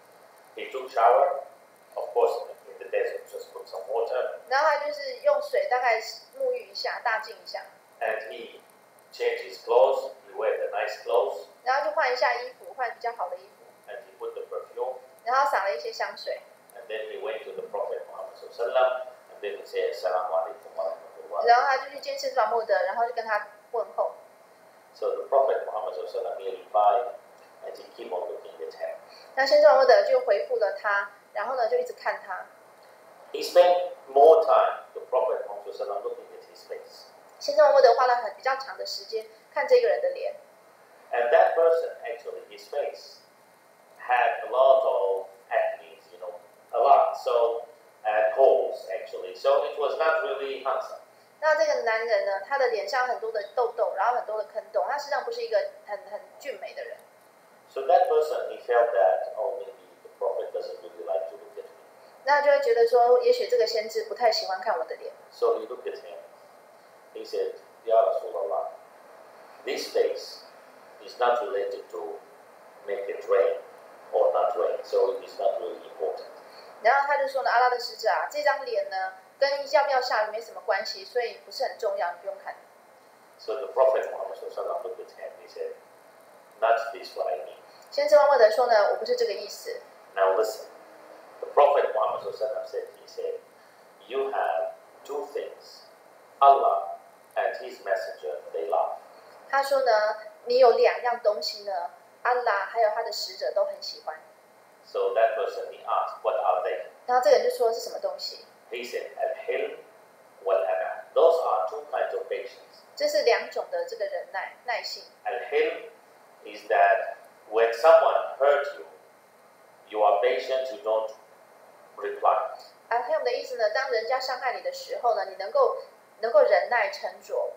he took shower, of course, in the desert, just put some water. 然后他就是用水大概沐浴一下，大浸一下。 And he changed his clothes. He wear the nice clothes. 然后就换一下衣服，换比较好的衣服。 And he put the perfume. 然后撒了一些香水。 And then he went to the Prophet Muhammad sallallahu alaihi wasallam. And then he said, "Assalamu alaikum wa rahmatullah." 然后他就去见先知马莫德，然后就跟他问候。 So the Prophet Muhammad sallallahu alaihi wasallam he replied, and he keep on looking at him. 那先知马莫德就回复了他，然后呢就一直看他。 He spent more time, the Prophet Muhammad sallallahu alaihi wasallam, looking at his face. 先知马莫德花了很比较长的时间看这个人的脸。 And that person, actually, his face had a lot of acne, you know, a lot. So, and holes, actually. So it was not really handsome. 那这个男人呢，他的脸上很多的痘痘，然后很多的坑洞，他实际上不是一个很很俊美的人。 So that person, he felt that, oh, maybe the Prophet doesn't really like to look at me. 那就会觉得说，也许这个先知不太喜欢看我的脸。 So he looked at him. He said, Ya Rasulullah, this face is not related to make it rain or not rain, so it is not really important. 然后他就说呢，阿拉的使者啊，这张脸呢，跟要不要下雨没什么关系，所以不是很重要，你不用看。 So the Prophet Muhammad sallallahu alaihi wasallam looked at him. He said, not this what I mean. 先知马莫德说呢，我不是这个意思。 Now listen. The Prophet Muhammad sallallahu alaihi wasallam said, he said, you have two things. Allah and his messenger, they love. 他说呢，你有两样东西呢，安拉还有他的使者都很喜欢。 So that person, he asked, what are they? 然后这个人就说是什么东西？ He said, al-hilm wal-ana. Those are two kinds of patience. 这是两种的这个忍耐、耐性。 Al-hilm is that when someone hurt you, you are patient, you don't reply. 而 hilm 的意思呢，当人家伤害你的时候呢，你能够能够忍耐沉着。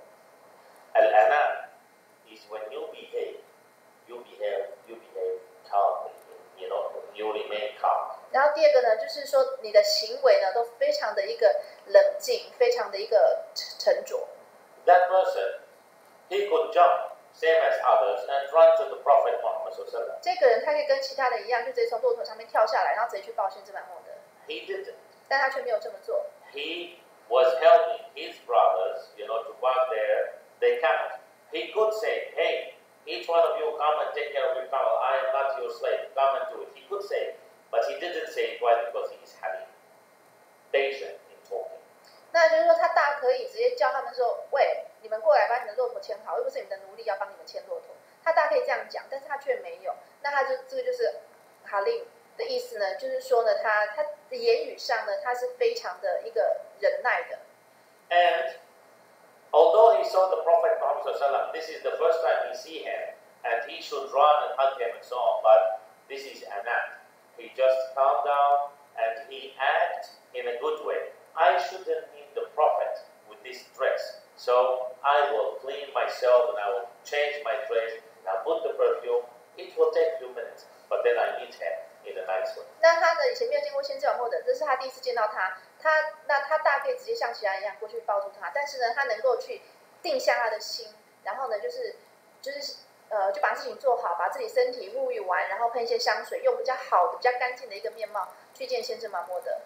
Al-ana is when you behave, you behave, you behave calmly, you know, you remain calm. 然后第二个呢，就是说你的行为呢都非常的一个冷静，非常的一个沉着。 That person, he could jump, same as others, and run to the Prophet Muhammad sallallahu alaihi wasallam. 这个人他可以跟其他人一样，就直接从骆驼上面跳下来，然后直接去报先知马莫德， He didn't. 但他却没有这么做。 He was helping his brothers, you know, to park their, their camels. He could say, hey, each one of you come and take care of your camel. I am not your slave. Come and do it. He could say it, but he didn't say it. Why? Because he is having patience in talking. 那就是说，他大可以直接叫他们说：“喂，你们过来把你的骆驼牵好，又不是你们的奴隶要帮你们牵骆驼。”他大可以这样讲，但是他却没有。那他就这个就是哈令的意思呢，就是说呢，他他的言语上呢，他是非常的一个忍耐的。 And although he saw the Prophet Muhammad sallallahu alaihi wasallam, this is the first time he see him, and he should run and hug him and so on, but this is an act. He just calm down and he act in a good way. I shouldn't meet the Prophet with this dress, so I will clean myself and I will change my dress and I'll put the perfume. It will take a few minutes, but then I meet him in a nice way. 那他呢，以前没有见过先知马莫德，这是他第一次见到他。他那他大可以直接像其他人一样过去抱住他，但是呢，他能够去定下他的心，然后呢，就是就是呃，就把事情做好，把自己身体沐浴完，然后喷一些香水，用比较好的、比较干净的一个面貌去见先知马莫德。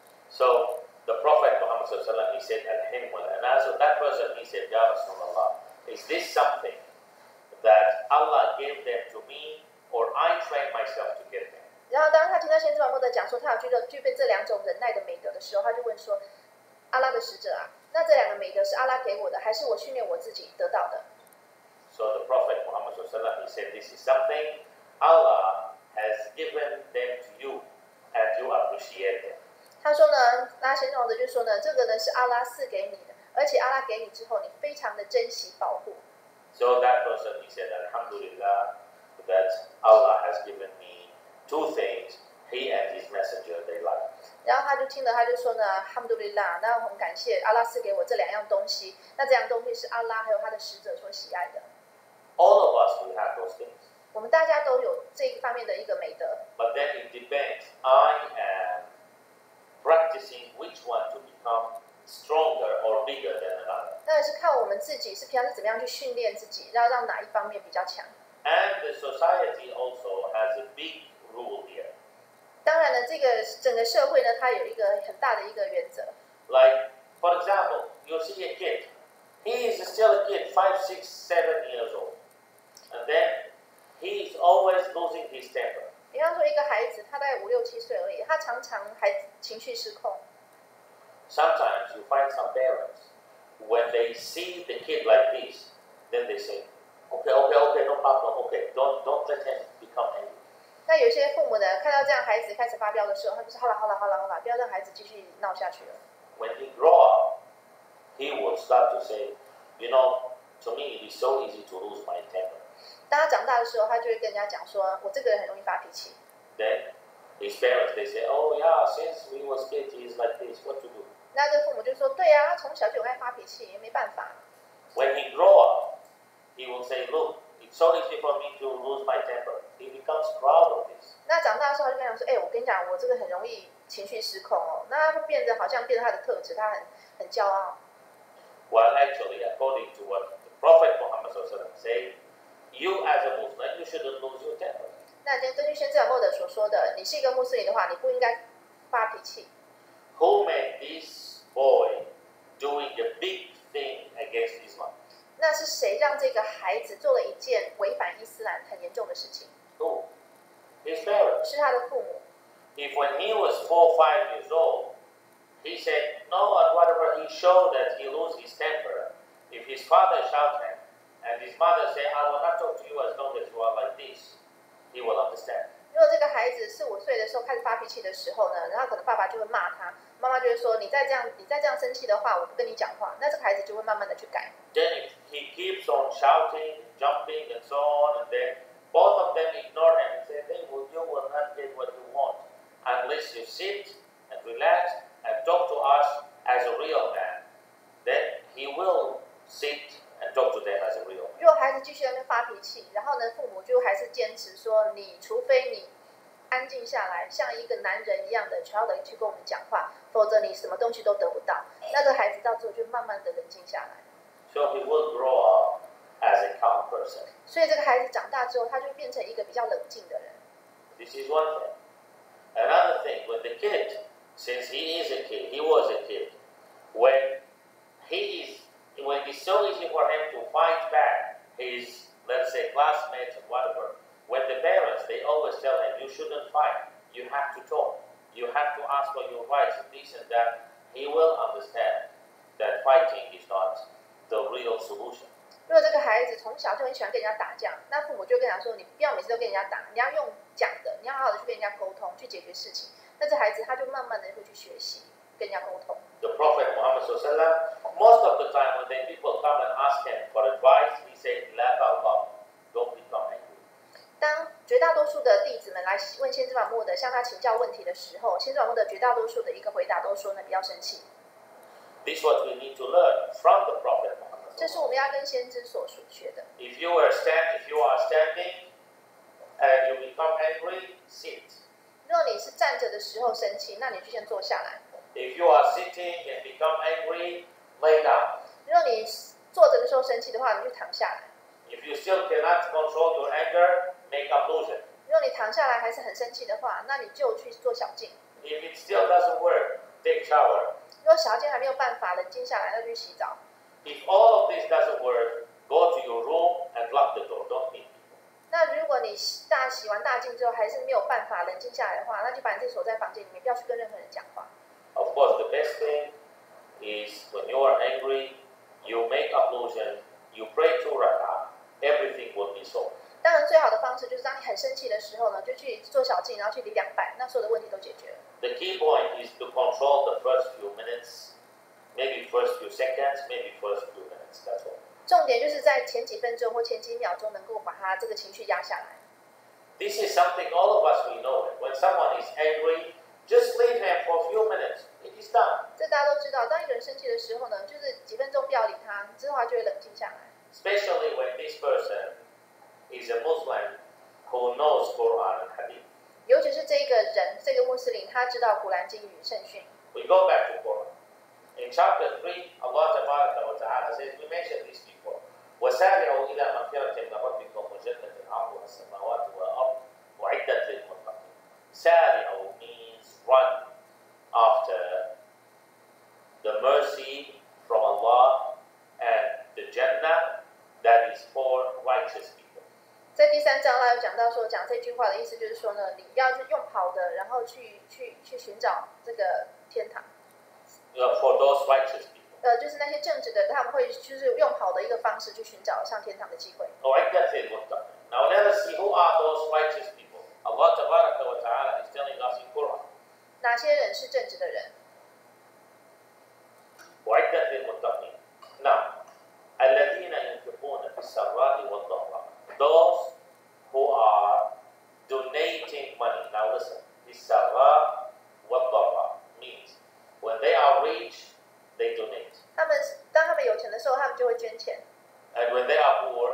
So the Prophet Muhammad sallallahu alaihi wasallam, he said, "Al-hilm wal-ana." So that person, he said, "Ya Rasulullah, is this something that Allah gave them to me, or I train myself to get them?" 然后当他听到先知马莫德讲说他有具备具备这两种忍耐的美德的时候，他就问说：“阿拉的使者啊，那这两个美德是阿拉给我的，还是我训练我自己得到的？” So the Prophet Muhammad sallallahu alaihi wasallam, he said, "This is something Allah has given them to you, and you appreciate them." 他说呢，那先生王德就说呢，这个呢是阿拉赐给你的，而且阿拉给你之后，你非常的珍惜保护。 So that person, he said, Alhamdulillah, that Allah has given me two things, He and His Messenger, they like. 然后他就听了，他就说呢，哈姆杜利拉，那很感谢阿拉赐给我这两样东西。那这样东西是阿拉还有他的使者所喜爱的。 All of us, we have those things. 我们大家都有这一方面的一个美德。 But then it depends. I am practicing which one to become stronger or bigger than another. 那是看我们自己是平常是怎么样去训练自己，要让哪一方面比较强。 And the society also has a big rule here. 当然呢，这个整个社会呢，它有一个很大的一个原则。 Like, for example, you see a kid. He is still a kid, five, six, seven years old. And then he is always losing his temper. 比方说，一个孩子，他大概五六七岁而已，他常常还情绪失控。 Sometimes you find some parents, when they see the kid like this, then they say, okay, okay, okay, no problem, okay, don't, don't let him become angry. 那有些父母呢，看到这样孩子开始发飙的时候，他就说：“好了，好了，好了，好了，不要让孩子继续闹下去了。” When he grow up, he will start to say, you know, to me it is so easy to lose my temper. 当他长大的时候，他就会跟人家讲说：“我这个人很容易发脾气。” Then his parents, they say, oh yeah, since we was kids, he is like this, what to do? 那这父母就说：“对呀、啊，他从小就很爱发脾气，也没办法。” When he grow up, he will say, look, it's so easy for me to lose my temper. He becomes proud of this. 那长大的时候，他就跟他说：“哎、欸，我跟你讲，我这个很容易情绪失控哦。”那他会变得好像变成他的特质，他很很骄傲。 Well, actually, according to what the Prophet Muhammad said, you as a Muslim, you shouldn't lose your temper. 那根据先知穆罕默德所说的，你是一个穆斯林的话，你不应该发脾气。 Who made this boy doing a big thing against Islam? 那是谁让这个孩子做了一件违反伊斯兰很严重的事情？ Who? His parents. 是他的父母。 If when he was four, five years old, he said, no, and whatever he showed that he loses his temper. If his father shouts him, and his mother say, I will not talk to you as long as you are like this, he will understand. 如果这个孩子四五岁的时候开始发脾气的时候呢，然后可能爸爸就会骂他，妈妈就会说：“你再这样，你再这样生气的话，我不跟你讲话。”那这个孩子就会慢慢的去改。 Then if he keeps on shouting, jumping, and so on, and then both of them ignore him and say, hey, well, you will not get what you want unless you sit and relax and talk to us as a real man. Then he will sit and talk to them as a real man. 如果孩子继续在那边发脾气，然后呢，父母就还是坚持说，你除非你安静下来，像一个男人一样的，好好的去跟我们讲话，否则你什么东西都得不到。那个孩子到最后就慢慢的冷静下来。 So he will grow up as a calm person. 所以这个孩子长大之后，他就变成一个比较冷静的人。 This is one thing. Another thing, when the kid, since he is a kid, he was a kid, when he is, when it's so easy for him to fight back his, let's say, classmates or whatever, when the parents, they always tell him, you shouldn't fight, you have to talk, you have to ask for your rights, and this and that, he will understand that fighting is not the real solution. 如果这个孩子从小就很喜欢跟人家打架，那父母就跟他说：“你不要每次都跟人家打，你要用讲的，你要好好的去跟人家沟通，去解决事情。”那这孩子他就慢慢的会去学习跟人家沟通。 The Prophet Muhammad sallallahu alaihi wasallam, most of the time when the people come and ask him for advice, he said, "La ta'ala, don't become angry." 当绝大多数的弟子们来问先知马默德向他请教问题的时候，先知马默德绝大多数的一个回答都说呢：“不要生气。” This is what we need to learn from the Prophet Muhammad. 这是我们要跟先知所学的。 If you are stand, if you are standing and you become angry, sit. 如果你是站着的时候生气，那你就先坐下来。 If you are sitting and become angry, lay down. 如果你坐着的时候生气的话，你就躺下来。 If you still cannot control your anger, make ablution. 如果你躺下来还是很生气的话，那你就去做小静。 If it still doesn't work, take shower. 如果小静还没有办法冷静下来，那就去洗澡。 If all of this doesn't work, go to your room and lock the door. Don't meet people. 那如果你大洗完大静之后还是没有办法冷静下来的话，那就把你自己锁在房间里面，不要去跟任何人讲话。 Of course, the best thing is when you are angry, you make ablution, you pray two rak'ah, everything will be solved. 当然，最好的方式就是当你很生气的时候呢，就去做小静，然后去礼两拜，那所有的问题都解决了。 The key point point is to control the first few minutes, maybe first few seconds, maybe first few minutes. That's all. 重点就是在前几分钟或前几秒钟能够把他这个情绪压下来。 This is something all of us we know. It. When someone is angry, just leave him for a few minutes. It is done. 这大家都知道，当一个人生气的时候呢，就是几分钟不要理他，之后他就会冷静下来。 Especially when this person is a Muslim who knows Quran and Hadith. 尤其是这个人，这个穆斯林，他知道古兰经与圣训。 We go back to Quran. In chapter three, Allah Ta'ala says, we mentioned this before. وَسَارِعُوا إِلَى مَغْفِرَةٍ مِنْ رَبِّكُمْ وَجَنَّةٍ عَرْضُهَا السَّمَاوَاتُ وَالْأَرْضُ أُعِدَّتْ لِلْمُتَّقِينَ. سَارِعُوا means run after the mercy from Allah and the Jannah that is for righteous people. 在第三章，他有讲到说，讲这句话的意思就是说呢，你要是用跑的，然后去去去寻找这个天堂。 For those righteous people. 呃，就是那些正直的，他们会就是用跑的一个方式去寻找上天堂的机会。 أُعِدَّتْ لِلْمُتَّقِينَ. Now let us see who are those righteous people. Allah Tabaraka wa Ta'ala is telling us in Quran. 哪些人是正直的人？ أُعِدَّتْ لِلْمُتَّقِينَ. Now, الذين ينفقون في السراء والضراء. Those who are donating money. Now listen, في السراء والضراء means when they are rich, they donate. 他们当他们有钱的时候，他们就会捐钱； And when they are poor,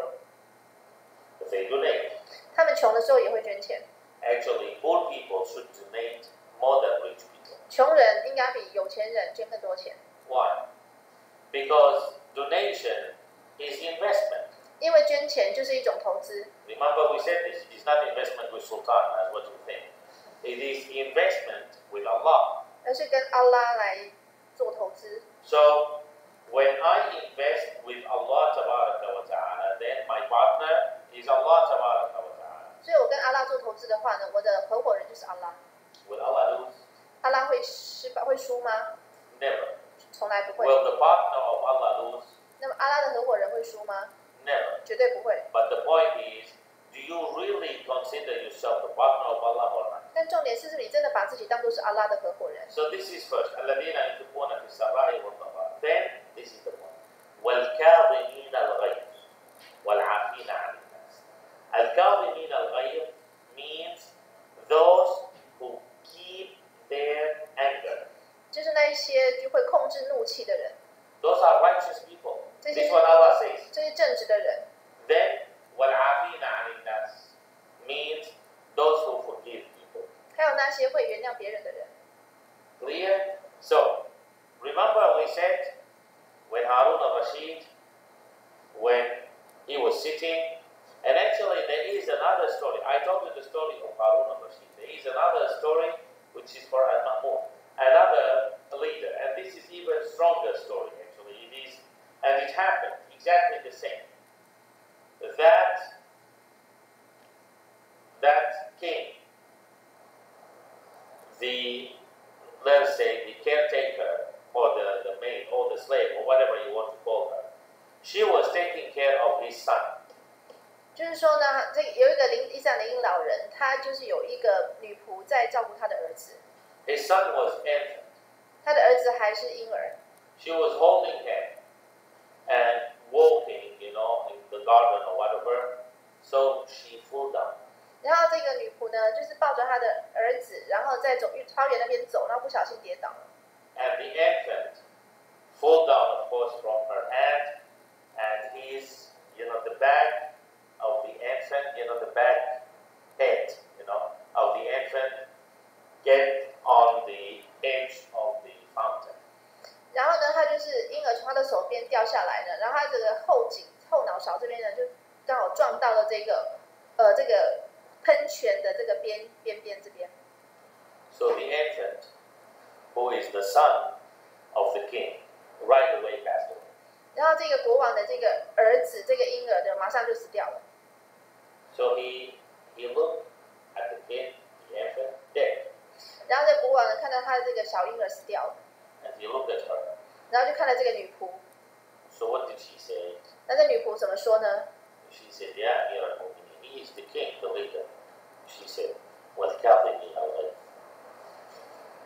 they donate. 他们穷的时候也会捐钱。 Actually, poor people should donate more than rich people. 穷人应该比有钱人捐更多钱， Why? Because donation is investment. 因为捐钱就是一种投资。 Remember we said this, it is not investment with Sultan as what you think. It is investment with Allah. 而是跟阿拉来做投资。 So, when I invest with Allah Tabaraka wa Ta'ala, then my partner is Allah Tabaraka wa Ta'ala. 所以我跟阿拉做投资的话呢，我的合伙人就是阿拉。 Will Allah lose? 阿拉会失败会输吗？ Never. 从来不会。 Will the partner of Allah lose? 那么阿拉的合伙人会输吗？ Never. 绝对不会。 But the point is, do you really consider yourself the partner of Allah or not? 但重点是，是你真的把自己当作是阿拉的合伙人。 So this is first. الذين ينفقون في السراء والضراء. Then this is the point. والكاظمين الغيظ والعافين عن الناس. الكاظمين الغيظ means those who keep their anger. 就是那一些就会控制怒气的人， Those are righteous people. 这 This 些 is what Allah says. 这些正直的人。 Then والعافين عن الناس means those who forgive people. 还有那些会原谅别人的人。 Clear? So, remember we said when Harun al-Rashid, when he was sitting, and actually there is another story. I told you the story of Harun al-Rashid. There is another story which is for Al-Ma'mun, another leader, and this is even stronger story actually. It is, and it happened exactly the same. That, that king, the, let us say, the caretaker, or the, the maid, or the slave, or whatever you want to call her, she was taking care of his son. 就是说呢，这有一个林伊斯兰的英老人，他就是有一个女仆在照顾他的儿子， His son was infant. 他的儿子还是婴儿， She was holding him and walking, you know, in the garden or whatever. So she fell down. 然后这个女仆呢，就是抱着她的儿子，然后在走花园那边走，然后不小心跌倒了。 And the infant fell down, of course, from her hand, and his, you know, the back of the infant, you know, the back head, you know, of the infant get on the edge of the fountain. 然后呢，他就是婴儿从他的手边掉下来了，然后他这个后颈、后脑勺这边呢，就刚好撞到了这个呃这个喷泉的这个边边边这边。 So the infant, who is the son of the king, right away passed away. 然后这个国王的这个儿子，这个婴儿的马上就死掉了。 So he he looked at the kid, the infant, dead, 然后这个国王呢，看到他的这个小婴儿死掉了， and he looked at her. 然后就看了这个女仆。 So what did she say? 那这女仆怎么说呢？ She said, "Yeah, Amir al-Mu'minin, he is the king, the leader." She said, "والكاظمين الغيظ."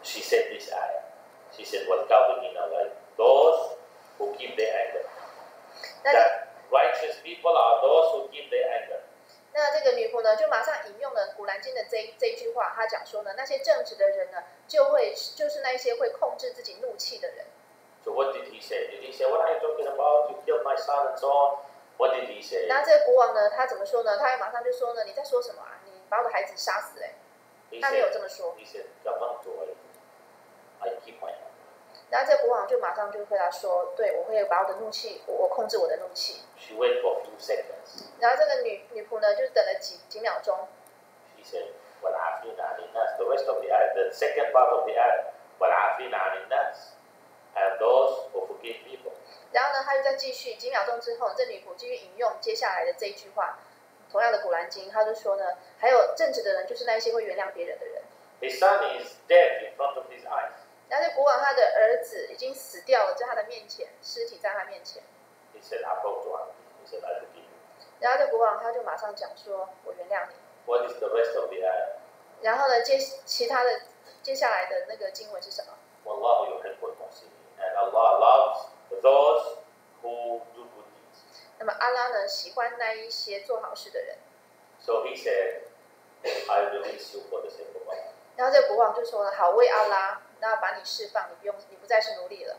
she said this ayah. She said, وَالْكَاظِمِينَ الْغَيْظَ, those who keep their anger. 那 That righteous people are those who keep their anger. 那这个女仆呢，就马上引用了《古兰经》的这一这一句话，她讲说呢，那些正直的人呢，就会就是那一些会控制自己怒气的人。 So what did he say? Did he say, what are you talking about? You killed my son and so on? What did he say? 那这个国王呢，他怎么说呢？他马上就说呢，你在说什么啊？你把我的孩子杀死哎、欸！他没有这么说。 He said, I keep my anger. 然后这个国王就马上就回答说，对，我会把我的怒气，我我控制我的怒气。 She waited for a few seconds. 然后这个女女仆呢，就等了几几秒钟。 She said, وَالْعَافِينَ عَنِ النَّاسِ. The rest of the ayah, the second part of the ayah, وَالْعَافِينَ عَنِ النَّاسِ. And those who forgive people. 然后呢，他就再继续几秒钟之后，这女仆继续引用接下来的这一句话，同样的《古兰经》，他就说呢，还有正直的人，就是那一些会原谅别人的人。 His son is dead in front of his eyes. 然后这国王他的儿子已经死掉了，在他的面前，尸体在他面前。 He said, I forgive you. He said, I forgive you. 然后这国王他就马上讲说，我原谅你。 What is the rest of the ayah? 然后呢，接其他的接下来的那个经文是什么？ وَاللَّهُ يُحِبُّ الْمُحْسِنِينَ. And Allah loves those who do good deeds. 那么阿拉呢，喜欢那一些做好事的人。 So he said, I release you for the sake of Allah. 然后这个国王就说了，好，为阿拉，那把你释放，你不用，你不再是奴隶了。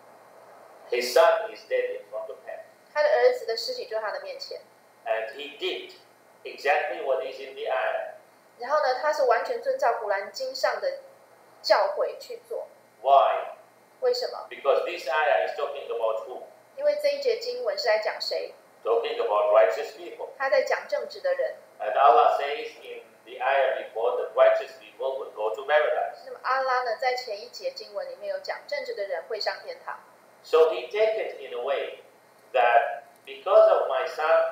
His son is dead in front of him. 他的儿子的尸体就在他的面前。 And he did exactly what is in the ayah. 然后呢，他是完全遵照古兰经上的教诲去做。 Why? 为什么？ Because this ayah is talking about who? 因为这一节经文是在讲谁？ Talking about righteous people. 他在讲正直的人。 And Allah says in the ayah before that righteous people will go to paradise. 那么阿拉呢，在前一节经文里面有讲，正直的人会上天堂。 So he take it in a way that because of my son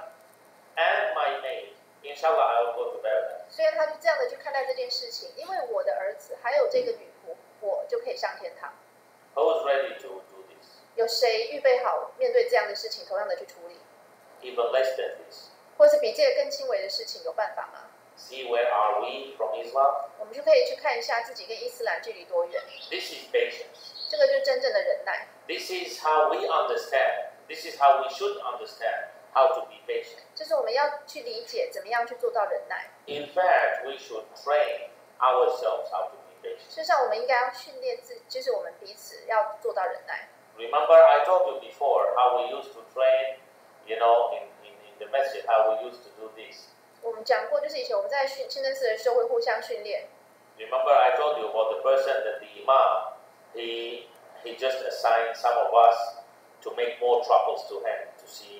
and my maid, inshallah I will go to paradise. 虽然他就这样的去看待这件事情，因为我的儿子还有这个女仆，我就可以上天堂。 Who is ready to do this? 有谁预备好面对这样的事情，同样的去处理， Even less than this. 或是比这个更轻微的事情，有办法吗？ See where are we from Islam? 我们就可以去看一下自己跟伊斯兰距离多远。 This is patience. 这个就是真正的忍耐。 This is how we understand. This is how we should understand how to be patient. 就是我们要去理解怎么样去做到忍耐。 In fact, we should train ourselves how to be patient. 事实上，我们应该要训练自，就是我们彼此要做到忍耐。 Remember, I told you before how we used to train, you know, in, in, in the masjid, how we used to do this. 我们讲过，就是以前我们在训清真寺的时候会互相训练。 Remember, I told you about the person that the imam, he he just assigned some of us to make more troubles to him to see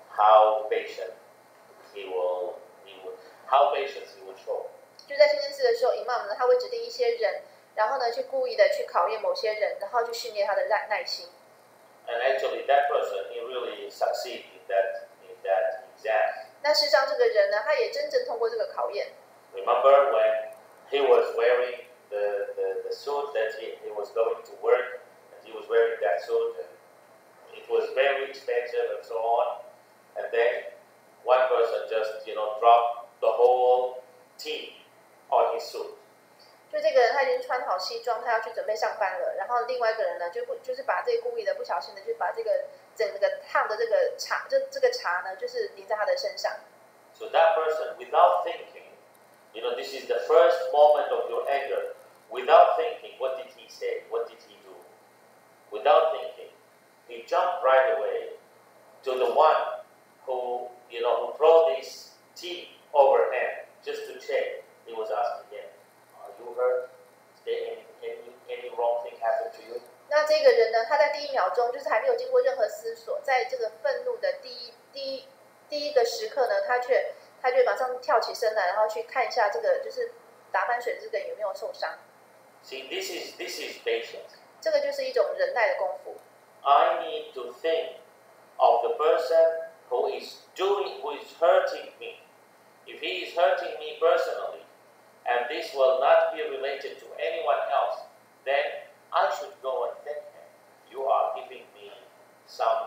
how patient he will, he will how patient he will show. 就在清真寺的时候，imam呢，他会指定一些人，然后呢，去故意的去考验某些人，然后去训练他的耐耐心。 And actually, that person, he really succeeded in that in that exam. 那事实上，这个人呢，他也真正通过这个考验。 Remember when he was wearing the, the, the suit that he, he was going to work, and he was wearing that suit, and it was very expensive and so on. And then one person just, you know, dropped the whole tea on his suit. 就这个人他已经穿好西装，他要去准备上班了。然后另外一个人呢，就不就是把这个故意的不小心的，就把这个整个烫的这个茶，这这个茶呢，就是淋在他的身上。 So that person, without thinking, you know, this is the first moment of your anger. Without thinking, what did he say? What did he do? Without thinking, he jumped right away to the one who, you know, who threw this tea over him just to check. He was asking him, "Are you hurt? Is there any any any wrong thing happened to you?" 那这个人呢，他在第一秒钟，就是还没有经过任何思索，在这个愤怒的第一第一第一个时刻呢，他却他就马上跳起身来，然后去看一下这个就是打翻水这个有没有受伤。 See, this is this is patience. 这个就是一种忍耐的功夫。 I need to think of the person who is doing, who is hurting me. If he is hurting me personally, and this will not be related to anyone else, then I should go and thank him. You are giving me some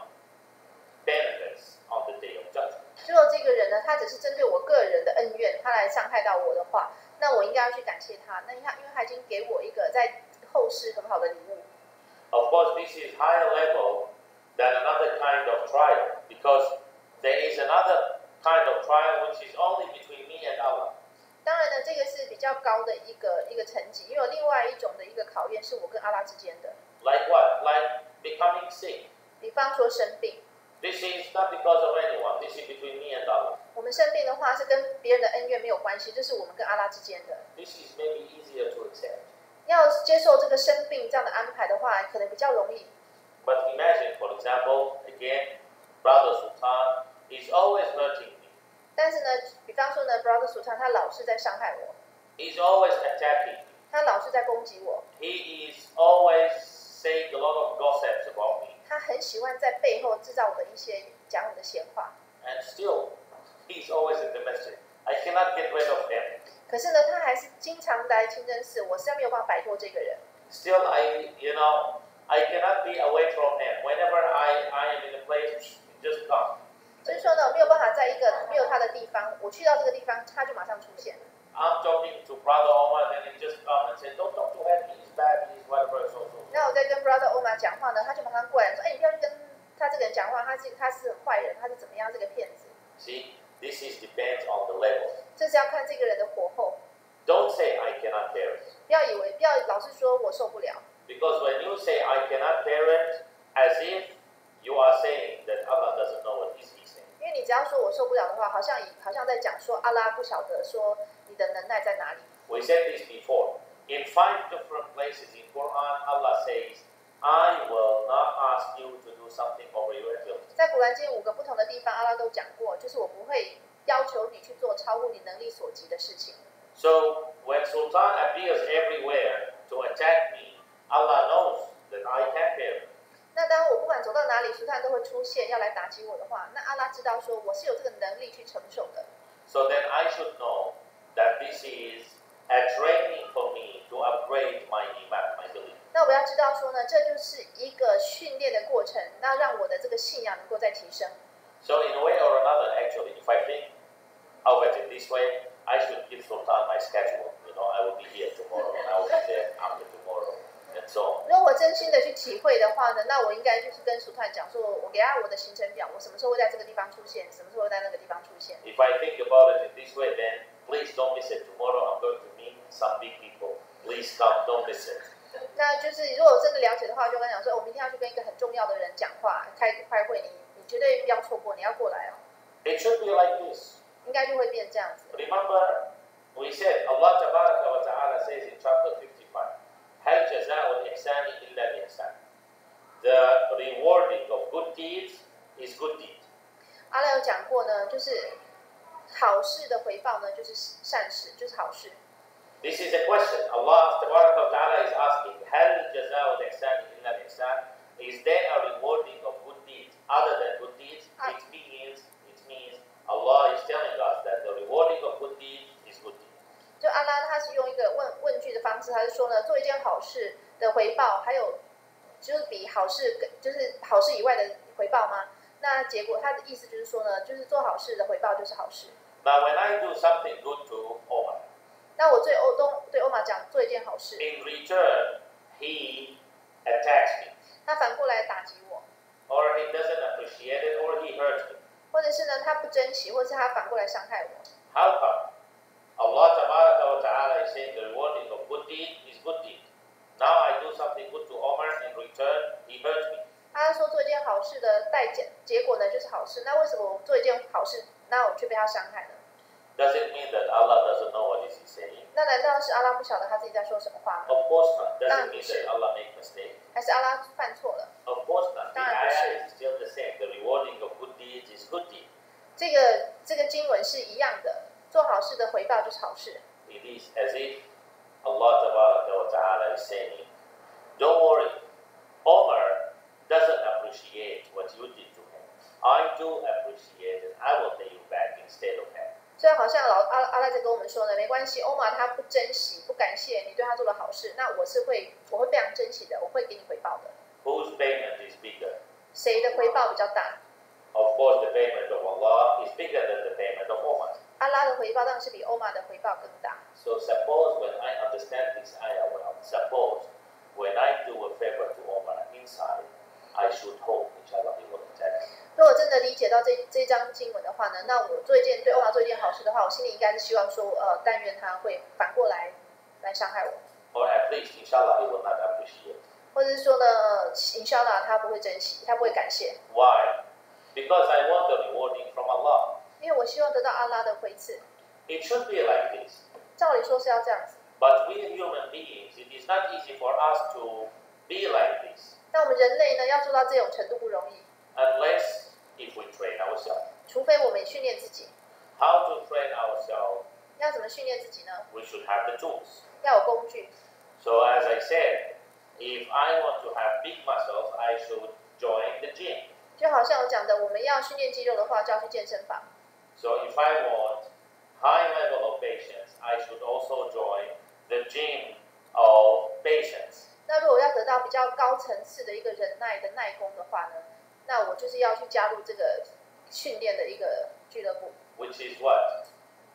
benefits on the day of judgment. 如果这个人呢，他只是针对我个人的恩怨，他来伤害到我的话，那我应该要去感谢他。那他因为他已经给我一个在后后世很好的礼物。 Of course, this is higher level than another kind of trial because there is another kind of trial which is only between me and Allah. 当然呢，这个是比较高的一个一个层级，因为有另外一种的一个考验是我跟阿拉之间的。 Like what? Like becoming sick. 比方说生病， This is not because of anyone. This is between me and Allah. 我们生病的话是跟别人的恩怨没有关系，这是我们跟阿拉之间的。 This is maybe easier to accept. 要接受这个生病这样的安排的话，可能比较容易。 But imagine, for example, again, Brother Sultan is always hurting me. 但是呢，比方说呢 ，Brother Sultan 他老是在伤害我， He's always attacking me. 他老是在攻击我， He is always saying a lot of gossips about me. 他很喜欢在背后制造我的一些讲我的闲话。 And still, he's always in the message. I cannot get rid of him. 可是呢，他还是经常来清真寺，我实在没有办法摆脱这个人。 Still, I, you know, I cannot be away from him. Whenever I, I am in a place, he just comes. 就是说呢，没有办法在一个没有他的地方，我去到这个地方，他就马上出现。 I'm talking to Brother Omar, then he just comes and says, don't talk to him, he's bad, he's whatever, so, so. 那我在跟 Brother Omar 讲话呢，他就马上过来说：“哎，你不要去跟他这个人讲话，他是他是坏人，他是怎么样，这个骗子。” See, this is depends on the level. 这是要看这个人的火候。 Don't say I cannot bear it. 不要以为，不要老是说我受不了。 Because when you say I cannot bear it, as if you are saying that Allah doesn't know what is he saying. 因为你只要说我受不了的话，好像好像在讲说阿拉不晓得说你的能耐在哪里。 We said this before. In five different places in Quran, Allah says, I will not ask you to do something over your ability. 在古兰经五个不同的地方，阿拉都讲过，就是我不会要求你去做超乎你能力所及的事情。 So when Sultan appears everywhere to attack me, Allah knows that I can bear it. 那当我不管走到哪里，苏探都会出现要来打击我的话，那阿拉知道说我是有这个能力去承受的。 So then I should know that this is a training for me to upgrade my iman, my belief. 那我要知道说呢，这就是一个训练的过程，那让我的这个信仰能够再提升。 So in a way or another, actually, if I think of it in this way, I should give Sultan my schedule. You know, I will be here tomorrow, and I will be there after tomorrow, and so on. 如果我真心的去体会的话呢，那我应该就是跟苏探讲说，我给他我的行程表，我什么时候会在这个地方出现，什么时候会在那个地方出现。 If I think about it in this way, then please don't miss it. Tomorrow I'm going to meet some big people. Please come, don't miss it. 那就是如果我真的了解的话，就跟他讲说，我明天要去跟一个很重要的人讲话，开开会，你你绝对不要错过，你要过来哦。 It should be like this. 应该就会变这样子。 Remember, we said Allah Tabaraka wa Ta'ala says in chapter fifty-five, هل جزاء الإحسان إلا الإحسان. The rewarding of good deeds is good deed. 阿拉有讲过呢，就是好事的回报呢，就是善事，就是好事。 This is a question. Allah Tabaraka wa Ta'ala is asking, هل جزاء الإحسان إلا الإحسان. Is there a rewarding of good deeds other than good deeds? It means, it means Allah is telling us that the rewarding of good deeds is good deeds. 就阿拉他是用一个问问句的方式，他是说呢，做一件好事的回报，还有就是比好事更就是好事以外的回报吗？那结果他的意思就是说呢，就是做好事的回报就是好事。 Now, when I do something good to Omar, 那我对欧东对欧玛讲做一件好事， in return, he attacks me, 他反过来打击我， or he doesn't appreciate it, or he hurts me. 或者是呢他不珍惜，或者是他反过来伤害我。 How come? Allah Tabaraka wa Ta'ala is saying the rewarding of good deed is good deed. Now I do something good to Omar, in return, he hurts me. 他说做一件好事的代价结果呢就是好事，那为什么我做一件好事，那我却被他伤害呢？ Does it mean that Allah doesn't know what is he saying? 那难道是阿拉不晓得他自己在说什么话吗？ Of course not. Does it mean that Allah makes mistakes? 还是阿拉犯错了？ Of course not. The 当然不是。 ayah is still the same. The rewarding of good deeds is good deed. 这个这个经文是一样的，做好事的回报就是好事。 It is as if Allah Tabaraka wa Ta'ala is saying, don't worry, Omar doesn't appreciate what you did to him. I do appreciate it. I will pay you back instead of him. 所以好像老阿阿拉在跟我们说呢，没关系，欧玛他不珍惜、不感谢你对他做的好事，那我是会我会非常珍惜的，我会给你回报的。 Whose payment is bigger? 谁的回报比较大？ Of course, the payment of Allah is bigger than the payment of Omar. 阿拉的回报当然是比欧玛的回报更大。 So suppose when I understand this ayah well, suppose 的理解到这这章经文的话呢，那我做一件对欧玛做一件好事的话，我心里应该是希望说，呃，但愿他会反过来来伤害我， or at least inshallah he will not appreciate. 或者是说呢，呃，inshallah他不会珍惜，他不会感谢， Why? Because I want the rewarding from Allah. 因为我希望得到阿拉的回赐。 It should be like this. 照理说是要这样子， But we human beings, it is not easy for us to be like this 但我们人类呢要做到这种程度不容易， unless if we train ourselves. 除非我们训练自己。 How to train ourselves? 要怎么训练自己呢？ We should have the tools. 要有工具。 So as I said, if I want to have big muscles, I should join the gym. 就好像我讲的，我们要训练肌肉的话，就要去健身房。 So if I want high level of patience, I should also join the gym of patience. 那如果要得到比较高层次的一个忍耐的耐功的话呢，那我就是要去加入这个训练的一个俱乐部。 Which is what?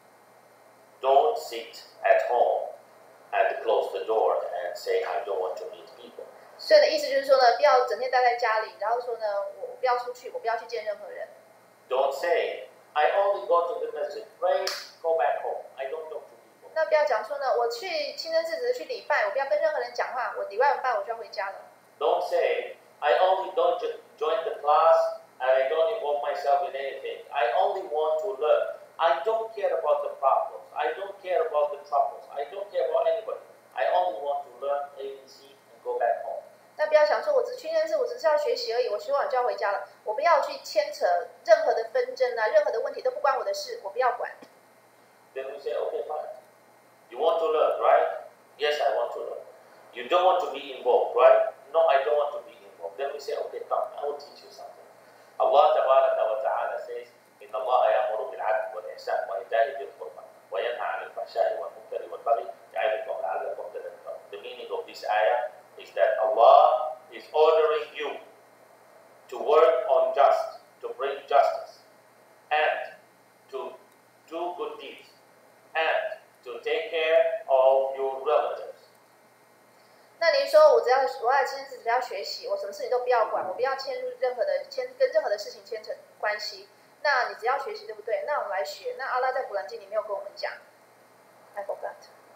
Don't sit at home and close the door and say, I don't want to meet people. 所以的意思就是说呢，不要整天待在家里，然后说呢，我不要出去，我不要去见任何人。 Don't say, I only go to the masjid, pray, go back home. I don't talk to people. 那不要讲说呢，我去清真寺只是去礼拜，我不要跟任何人讲话，我礼拜完拜我就要回家了。 Don't say, I only don't jo- join the class and I don't involve myself in anything. I only want to learn. I don't care about the problems. I don't care about the troubles. I don't care about anybody. I only want to learn A B C and go back home. 那不要想说，我只去认识，我只是要学习而已，我学完就要回家了。我不要去牵扯任何的纷争啊，任何的问题都不关我的事，我不要管。 Then we say, okay, fine. You want to learn, right? Yes, I want to learn. You don't want to be involved, right? No, I don't want to be involved. Then we say, okay, come, I will teach you something. Allah tabaraka wa ta'ala says, إن الله يأمر بالعدل والإحسان وإيتاء ذي القربى وينهى عن الفحشاء والمنكر والبغي يعظكم لعلكم تذكرون. The meaning of this ayah is that Allah is ordering you to work on just, to bring justice, and to do good deeds, and to take care of your relatives. 那您说我只要我要今天只要学习，我什么事情都不要管，我不要牵入任何的牵跟任何的事情牵扯关系。那你只要学习，对不对？那我们来学。那阿拉在古兰经里面有跟我们讲 ，I forgot，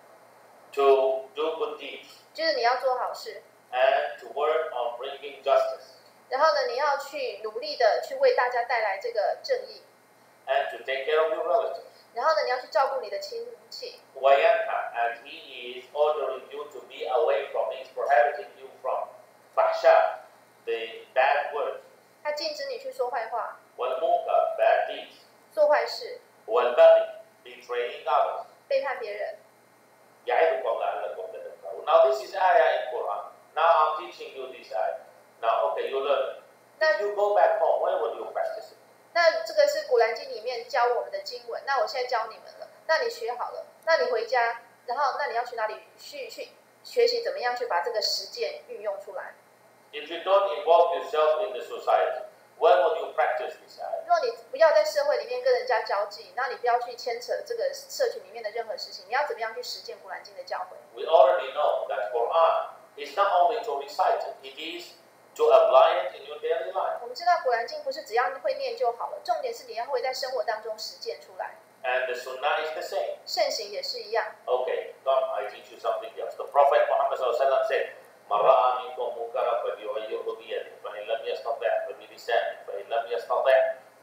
To do good deeds 就是你要做好事， and to work on bringing justice 然后呢，你要去努力的去为大家带来这个正义， and to take care of your relatives. 然后呢，你要去照顾你的亲戚。 وَيَنْهَى, and he is ordering you to be away from, he is prohibiting you from fahsha, the bad words, 他禁止你去说坏话、 وَالْمُنكَرِ, bad deeds, 做坏事、 وَالْبَغِي, betraying others. 背叛别人。 يَعِظُكُمْ لَعَلَّكُمْ تَذَكَّرُونَ. Now this is ayah in Quran. Now I'm teaching you this ayah. Now okay, you learn it. If you go back home, when will you practice it? 那这个是古兰经里面教我们的经文，那我现在教你们了。那你学好了，那你回家，然后那你要去哪里去去学习怎么样去把这个实践运用出来？ If you don't involve yourself in the society, when will you practice this ayah? 如果你不要在社会里面跟人家交际，那你不要去牵扯这个社群里面的任何事情，你要怎么样去实践古兰经的教诲？ We already know that Quran is not only to recite it, it is to apply it in your daily life. 我们知道古兰经不是只要会念就好了，重点是你要会在生活当中实践出来。 And the Sunnah is the same. 圣行也是一样。 Okay, come, I teach you something else. The Prophet Muhammad ﷺ said, من رأى منكم منكرا فليغيره بيده فإن لم يستطع فبلسانه فإن لم يستطع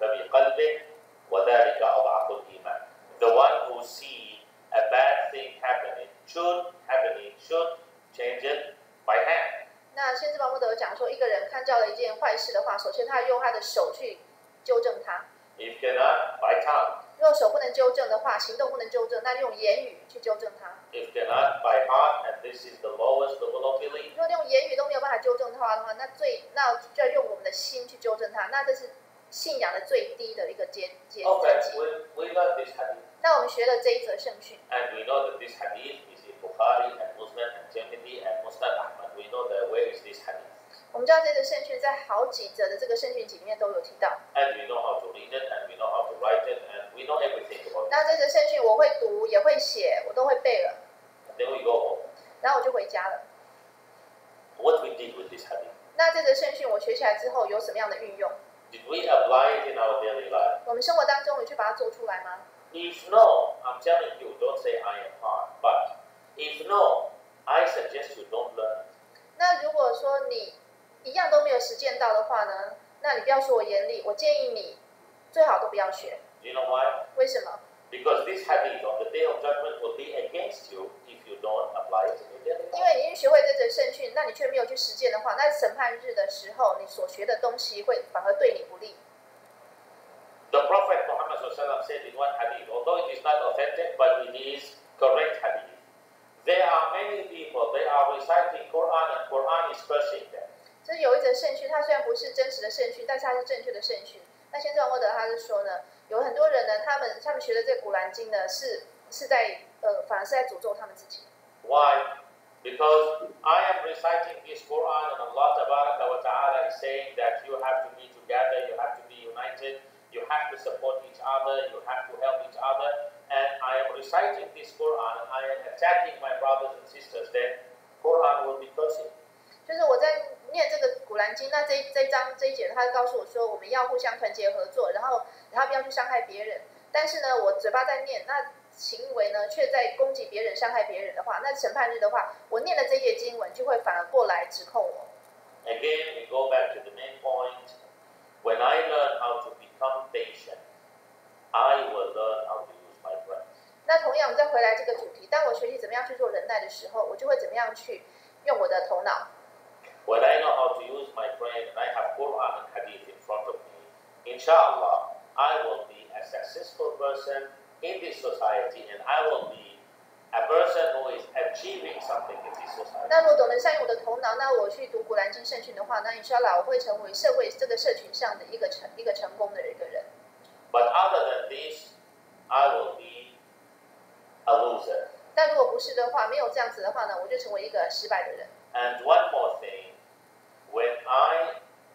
فبقلبه وذلك أضعف الإيمان. The one who see a bad thing happening should happening should change it by hand. 那先知巴莫德有讲说，一个人看到了一件坏事的话，首先他用他的手去纠正它。 If cannot, by tongue. 如果手不能纠正的话，行动不能纠正，那用言语去纠正它。 If cannot, by heart, and this is the lowest level of belief. 如果用言语都没有办法纠正它的话，那最那就要用我们的心去纠正它。那这是信仰的最低的一个阶阶阶 Okay, 级。 we, we learned this hadith. 那我们学了这一则圣训， And we know that this hadith is in Bukhari and Muslim and Tirmidhi and Musnad Ahmad. We know that where is this hadith. 我们知道这则圣训在好几则的这个圣训集里面都有提到。 And we know how to read it, and we know how to write it, and we know everything about it. 那这则圣训我会读，也会写，我都会背了。 And then we go home. 然后我就回家了。 What we did with this hadith? 那这则圣训我学起来之后有什么样的运用？ Did we apply it in our daily life? 我们生活当中有去把它做出来吗？ If no, I'm telling you, don't say I am hard. But if no, I suggest you don't learn. 那如果说你一样都没有实践到的话呢，那你不要说我严厉，我建议你最好都不要学。 Do you know why? 为什么？ Because this habit on the day of judgment will be against you if you don't apply it in your daily 因 life. 为你已经学会这则圣训，那你却没有去实践的话，那审判日的时候，你所学的东西会反而对你不利。 The Prophet Muhammad said in one hadith, although it is not authentic, but it is correct hadith. There are many people, they are reciting Quran and Quran is cursing them. 这有一则圣训，它虽然不是真实的圣训，但是它是正确的圣训。那先知王沃德他是说呢，有很多人呢，他们他们学的这个古兰经呢，是是在呃，反而是在诅咒他们自己。 Why? Because I am reciting this Quran and Allah Tabaraka wa Ta'ala is saying that you have to be together, you have to be united, you have to support each other, you have to help each other. And I am reciting this Quran and I am attacking my brothers and sisters, then Quran will be cursing. 就是我在念这个古兰经，那这这一章这一节，他告诉我说，我们要互相团结合作，然后然后不要去伤害别人。但是呢，我嘴巴在念，那行为呢却在攻击别人、伤害别人的话，那审判日的话，我念的这一节经文就会反而过来指控我。 Again, we go back to the main point. When I learn how to become patient, I will learn how to use my brain. 那同样，我们再回来这个主题，当我学习怎么样去做忍耐的时候，我就会怎么样去用我的头脑。 When I know how to use my brain and I have Quran and Hadith in front of me, inshallah, I will be a successful person in this society and I will be a person who is achieving something in this society. 那如果懂得善用我的头脑，那我去读古兰经圣训的话，那 inshallah 我会成为社会这个社群上的一个成一个成功的一个人。 But other than this, I will be a loser. 但如果不是的话，没有这样子的话呢，我就成为一个失败的人。 And one more thing, when I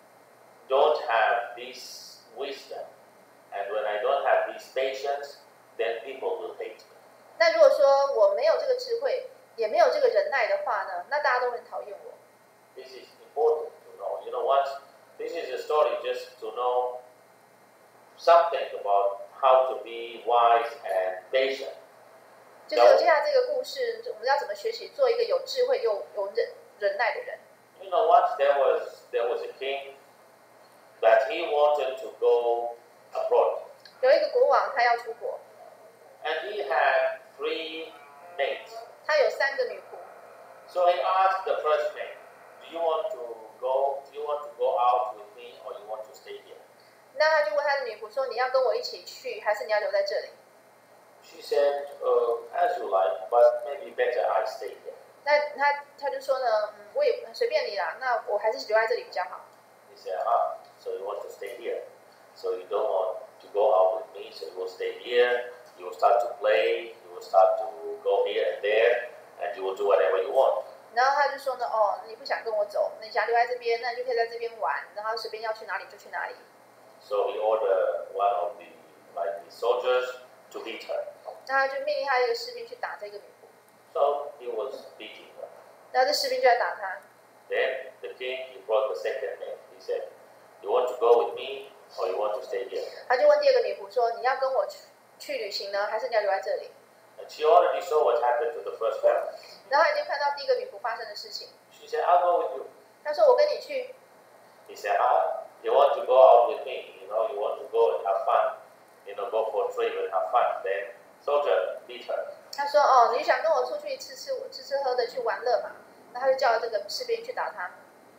don't have this wisdom and when I don't have this patience, then people will hate me. 那如果说我没有这个智慧，也没有这个忍耐的话呢，那大家都很讨厌我。 This is important to know. You know what? This is a story just to know something about how to be wise and patient. 就是有接下来这个故事，我们要怎么学习做一个有智慧又有忍忍耐的人。 You know what? There was there was a king that he wanted to go abroad, 有一个国王，他要出国， and he had three maids. 他有三个女仆。 So he asked the first maid, "Do you want to go? Do you want to go out with me, or you want to stay here?" 那他就问他的女仆说：“你要跟我一起去，还是你要留在这里 She said, uh, "As you like, but maybe better I stay here." ？” 那他他就说呢：“嗯，我也随便你啦，那我还是留在这里比较好。” He said, "Ah, so you want to stay here? So you don't want to go out with me? So you will stay here. You will start to play. You will start to go here and there, and you will do whatever you want." 然后他就说呢：“哦，你不想跟我走，你想留在这边，那你就可以在这边玩，然后随便要去哪里就去哪里。” So he ordered one of the like the soldiers to beat her. 那他就命令他一个士兵去打这个女仆， So he was beating her. 然后这士兵就在打他。 Then the king he brought the second maid. He said, "You want to go with me, or you want to stay here?" 他就问第二个女仆说：“你要跟我去去旅行呢，还是你要留在这里 And she already saw what happened to the first one.？” 然后他已经看到第一个女仆发生的事情。 She said, "I'll go with you." 他说：“我跟你去。” He said, "Ah, you want to go out with me? You know, you want to go and have fun. You know, go for a trip and have fun." Then soldier beat her. 他说：“哦，你想跟我出去吃吃吃吃喝的去玩乐嘛？”那他就叫这个士兵去打他。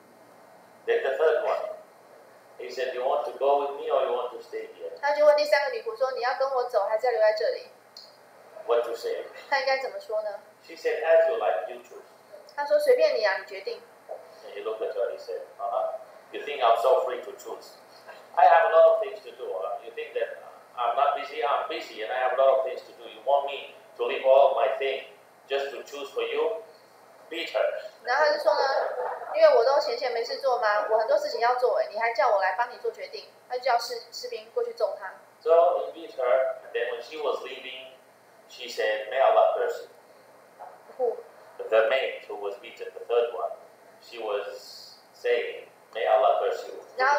Then the third one, he said, "You want to go with me, or you want to stay here?" 他就问第三个女仆说：“你要跟我走，还是要留在这里 What to say?" 他应该怎么说呢？ She said, "As you like, you choose." 他说：“随便你啊，你决定。” And he looked at her and he said, "Uh-huh. You think I'm so free to choose? I have a lot of things to do. Huh? You think that I'm not busy? I'm busy and I have a lot of things to do. You want me to leave all of my things just to choose for you? Beat her." 然后他就说呢：“因为我都闲闲没事做嘛，我很多事情要做，哎，你还叫我来帮你做决定。”他就叫士士兵过去揍他。 So he beat her, and then when she was leaving, she said, "May Allah curse you." 不， The maid who was beaten, the third one, she was saying, "May Allah curse you." to 然后 the king.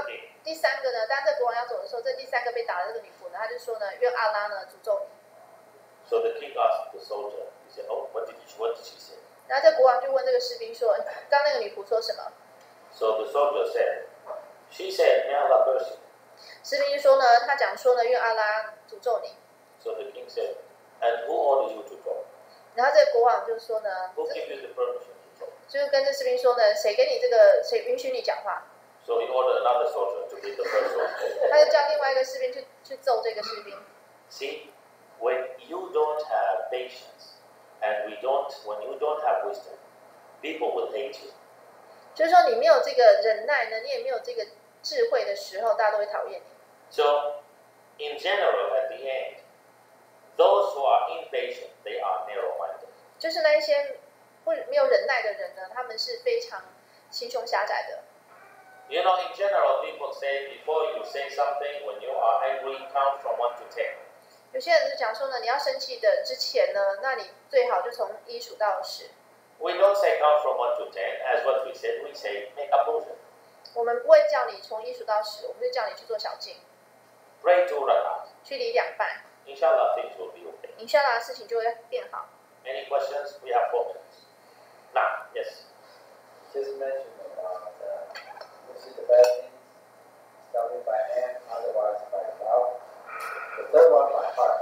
第三个呢，当这国王要走的时候，这第三个被打的这个女仆呢，她就说呢，愿阿拉呢诅咒你。 So the king asked the soldier, he said, oh, what did, you, what did she say? 然后这国王就问这个士兵说，刚那个女仆说什么？ So the soldier said, she said, may Allah curse you. 士兵就说呢，他讲说呢，愿阿拉诅咒你。 So the king said, and who ordered you to talk? 然后这个国王就说呢， Who gave you the permission to talk? 就是跟这士兵说呢，谁给你这个，谁允许你讲话？ So he ordered another soldier to beat the first soldier. 他就叫另外一个士兵去去揍这个士兵。 See, when you don't have patience, and we don't, when you don't have wisdom, people will hate you. 就是说，你没有这个忍耐呢，你也没有这个智慧的时候，大家都会讨厌你。 So, in general, at the end, those who are impatient, they are narrow-minded. 就是那一些不没有忍耐的人呢，他们是非常心胸狭窄的。 You know, in general, people say before you say something, when you are angry, count from one to ten. 有些人就讲说呢，你要生气的之前呢，那你最好就从一数到十。 We don't say count from one to ten, as what we said. We say make ablution. 我们不会叫你从一数到十，我们就叫你去做小静， Pray two rakat. 去理两半， Inshallah, things will be okay. 你下来的事情就会变好。 Any questions? We have four minutes. Now, yes. Just mentioned about uh, which is the best things, starting by hand, otherwise by mouth. The third one by heart.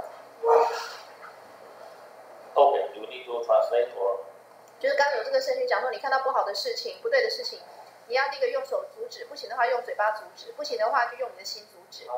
Okay, do we need to translate or? 就是刚刚有这个圣经讲说，你看到不好的事情、不对的事情，你要第一个用手阻止，不行的话用嘴巴阻止，不行的话就用你的心阻止。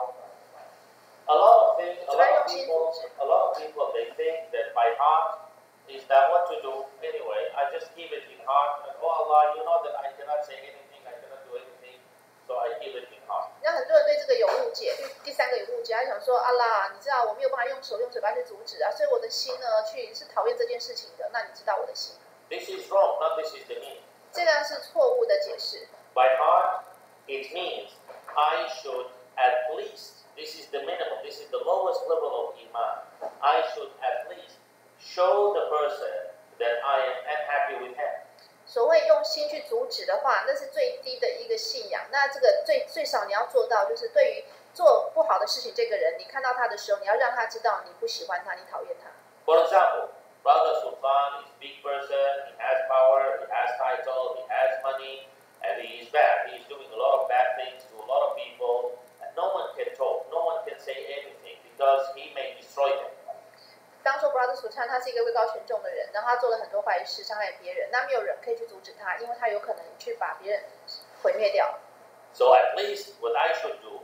A lot of things, a lot of people, a lot of people, they think that by heart is that what to do anyway. I just keep it in heart, and oh Allah, you know that I cannot say anything, I cannot do anything, so I keep it in heart. 那很多人对这个有误解，对第三个有误解，他想说，阿拉，你知道我没有办法用手用嘴巴去阻止啊，所以我的心呢，去是讨厌这件事情的。那你知道我的心， This is wrong, not this is the meaning. 这样是错误的解释。 By heart, it means I should at least, this is the minimum, this is the lowest level of iman. I should at least show the person that I am unhappy with him. 所谓用心去阻止的话，那是最低的一个信仰。那这个最最少你要做到，就是对于做不好的事情这个人，你看到他的时候，你要让他知道你不喜欢他，你讨厌他。 For example, Brother Sultan is a big person, he has power, he has title, he has money, and he is bad. He is doing a lot of bad things to a lot of people, and no one can talk, no one can say anything because he may destroy them. 当说 Brother Sultan 他是一个位高权重的人，然后他做了很多坏事，伤害别人，那没有人可以去阻止他，因为他有可能去把别人毁灭掉。 So at least what I should do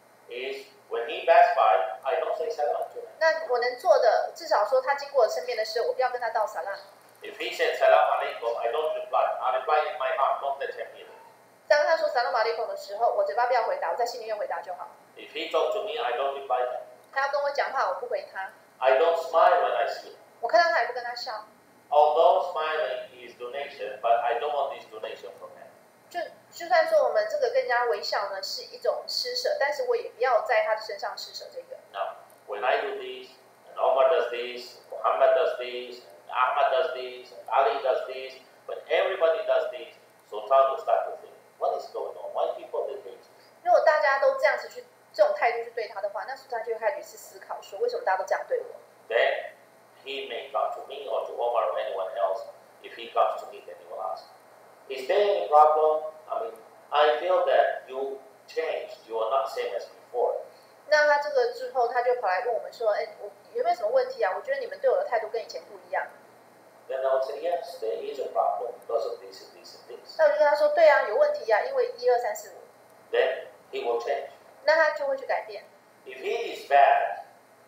is when he passed by, I don't say salam to him. 那我能做的，至少说他经过我身边的时候，我不要跟他道撒浪。 If he said salam alaikum, I don't reply. I reply in my heart, don't let him hear it. 当他说撒浪马利孔的时候，我嘴巴不要回答，我在心里面回答就好。 If he talk to me, I don't reply him. 他要跟我讲话，我不回他。 I don't smile when I see him. 我看到他也不跟他笑。 Although smiling is donation, but I don't want this donation from him. 就就算说我们这个更加微笑呢，是一种施舍，但是我也不要在他的身上施舍这个。 Now, when I do this, and Omar does this, Muhammad does this, and Ahmad does this, and Ali does this, when everybody does this, Sultan will start to think, what is going on? Why people they hate this? 如果大家都这样子去这种态度去对他的话，那苏丹就会开始去思考说，为什么大家都这样对我？ Then he may come to me or to Omar or anyone else. If he comes to me, then he will ask, is there any problem? I mean, I feel that you changed. You are not same as before. 那他这个之后，他就跑来问我们说，哎，我有没有什么问题啊？我觉得你们对我的态度跟以前不一样。 Then I will say, yes, there is a problem because of this and this and this. 那我就跟他说，对啊，有问题啊，因为一二三四五。 Then he will change. 那他就会去改变。 If he is bad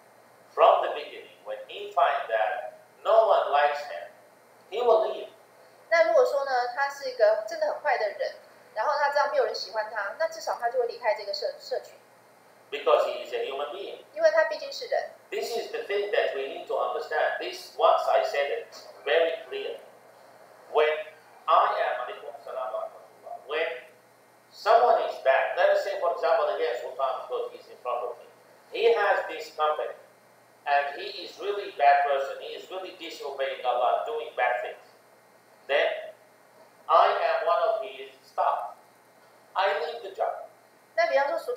from the beginning, when he finds that no one likes him, he will leave. 那如果说呢，他是一个真的很坏的人，然后他知道没有人喜欢他，那至少他就会离开这个社社群， Because he is a human being. 因为他毕竟是人。 This is the thing that we need to understand. This, once I said it very clear. When I am, when someone is bad, let us say for example again Sultan because he's in front of me. He has this company and he is really bad person. He is really disobeying Allah, doing bad things. Then I am one of his staff. I leave the job. 那比方说，苏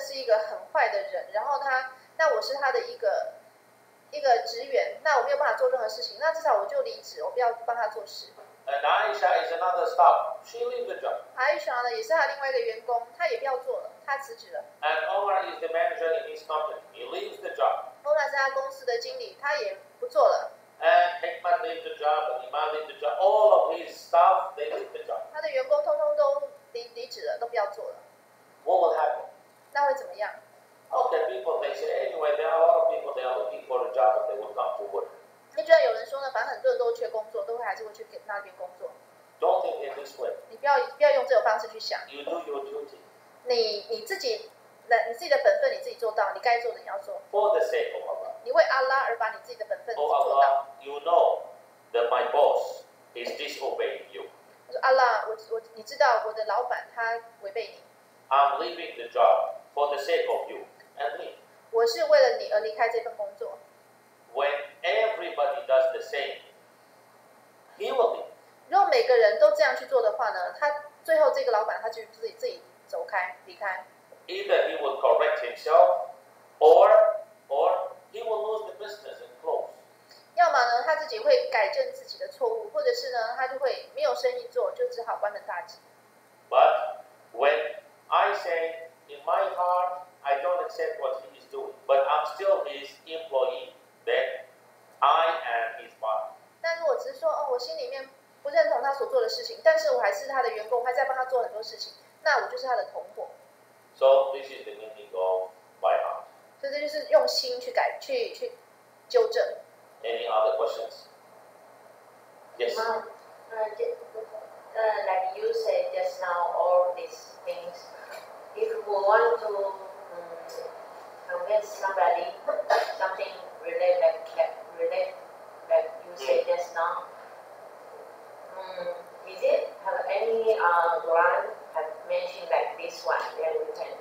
是一个很坏的人，然后他，那我是他的一个一个职员，那我没有办法做任何事情，那至少我就离职，我不要帮他做事。 And Aisha is another staff. She leaves the job. 阿伊莎呢，也是他另外一个员工，他也不要做了，他辞职了。 And Omar is the manager in his company. He leaves the job. 欧娜是他公司的经理，他也不做了。 And Hikmat leaves the job, and Iman leaves the job. All of his staff, they leave the job. 他的员工通通都离离职了，都不要做了， What will happen? 那会怎么样？ Okay, people, they say, anyway, there are a lot of people, they are looking for a job, and they will come to work. 你觉得有人说呢，反正很多人都缺工作，都会还是会去给那边工作。 Don't think in this way. 你不要不要用这种方式去想， You do your duty 你你自己的你自己的本分你自己做到，你该做的你要做， for the sake of Allah. 你为阿拉而把你自己的本分 Oh 做到。 Allah, you know that my boss is disobeying you. 我说阿拉，我我你知道我的老板他违背你， I'm leaving the job for the sake of you and me. 我是为了你而离开这份工作。 When everybody does the same, he will leave. 如果每个人都这样去做的话呢，他最后这个老板他就自己自己走开离开， Either he will correct himself, or or he will lose the business and close. 要么呢他自己会改正自己的错误，或者是呢他就会没有生意做，就只好关门大吉。 But when I say in my heart, I don't accept what he is doing, but I'm still his employee, then I am his boss. 但如果只是说哦，我心里面不认同他所做的事情，但是我还是他的员工，我还在帮他做很多事情，那我就是他的同伙。 So this is the meaning of by heart. 所以这就是用心去改，去去纠正。 Any other questions? Yes. Ma'am, uh, ju- uh, like you said just now, all these things, if we want to um, convince somebody something related like, like, relate, like you said just now, um, is it have any uh, Quran have mentioned like this one that we can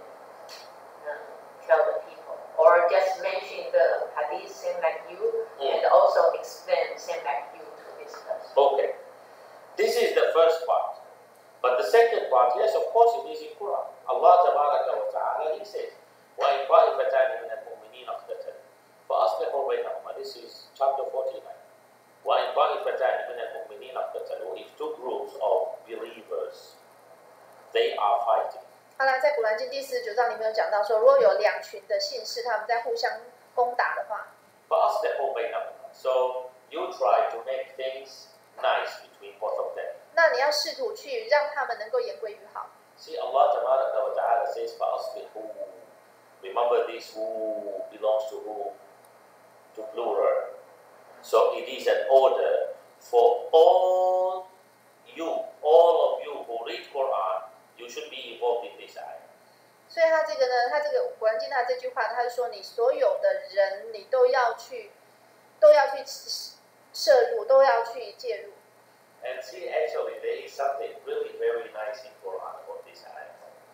uh, tell the people? Or just mention the hadith same like you and also explain same like you to discuss? Okay. This is the first part. But the second part, yes, of course, it is in Quran. Allah Tabaraka wa Ta'ala, He says, وَإِنْ طَائِفَتَانِ مِنَ الْمُؤْمِنِينَ اقْتَتَلُوا فَأَصْلِحُوا بَيْنَهُمَا. This is chapter forty-nine. وَإِنْ طَائِفَتَانِ مِنَ الْمُؤْمِنِينَ اقْتَتَلُوا. If two groups of believers, they are fighting. 好了，在古兰经第四十九章里面有讲到说，如果有两群的信士他们在互相攻打的话， فَأَصْلِحُوا بَيْنَهُمَا. So you try to make things nice between both of them. 那你要试图去让他们能够言归于好。 See, Allah Tabaraka wa Ta'ala says, فَأَصْلِحُوا. Remember this, who belongs to who? To plural. So it is an order for all you, all of you who read Quran, you should be involved in this ayah. 所以他这个呢，他这个古兰经他这句话，他是说你所有的人，你都要去，都要去摄入，都要去介入。 And see, actually, there is something really very nice in Quran about this ayah.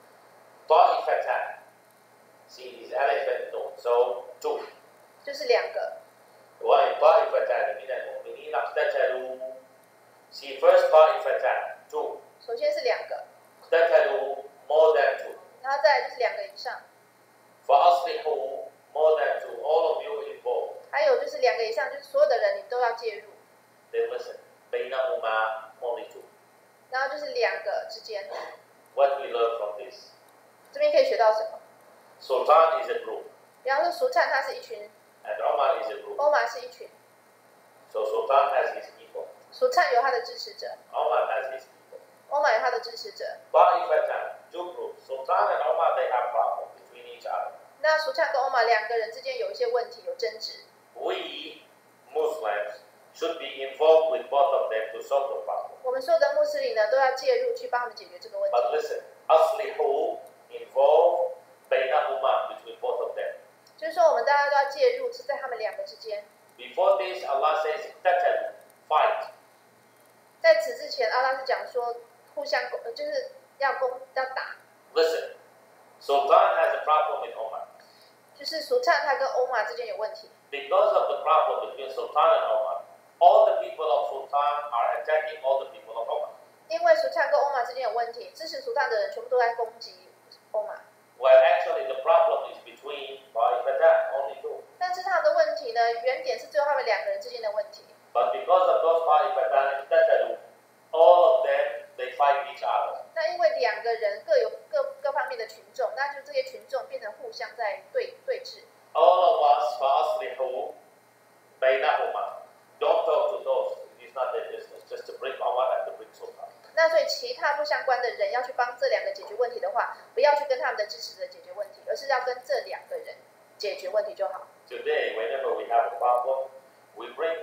Ta'ifatan. See, is elephant no. So, two. 就是两个， وَإِنْ طَائِفَتَانِ مِنَ الْمُؤْمِنِينَ اقْتَتَلُوا. See, first طائفتان, two. 首先是两个， اقتتلوا, more than two. 然后再来就是两个以上， فَأَصْلِحُوا, more than two. All of you involved. 还有就是两个以上，就是所有的人你都要介入。 Then listen, بَيْنَهُمَا only two. 然后就是两个之间， What we learn from this? 这边可以学到什么？ Sultan is a group, 比方说蜀灿他是一群， and Omar is a group. 欧玛是一群， So Sultan has his people. 蜀灿有他的支持者， Omar has his people. 欧玛有他的支持者。 طائفتان, two groups. Sultan and Omar, they have problems between each other. 那蜀灿跟欧玛两个人之间有一些问题，有争执。 We, Muslims, should be involved with both of them to solve the problem. 我们所有的穆斯林呢，都要介入去帮他们解决这个问题。 But listen, أصلحوا, involve بينهما, between both of them. 就是说，我们大家都要介入，是在他们两个之间。 Before this, Allah says, اقتتلوا, fight. 在此之前，阿拉是讲说，互相攻，就是要攻要打。 Listen, Sultan has a problem with Omar. 就是蜀灿他跟欧玛之间有问题， Because of the problem between Sultan and Omar, all the people of Sultan are attacking all the people of Omar. 因为蜀灿跟欧玛之间有问题，支持蜀灿的人全部都在攻击欧玛。 Well, actually, the problem is between Ta'ifatan, only two. 但是他们的问题呢，原点是最后他们两个人之间的问题。 But because of those Ta'ifatan, all of them, they fight each other. 那因为两个人各有各各方面的群众，那就这些群众变成互相在对对峙。 All of us, فَأَصْلِحُوا بَيْنَهُمَا. Don't talk to those. It's not their business. Just to bring Omar and to bring Sultan. 那所以其他不相关的人要去帮这两个解决问题的话，不要去跟他们的支持者解决问题，而是要跟这两个人解决问题就好。 Today, whenever we have a problem, we bring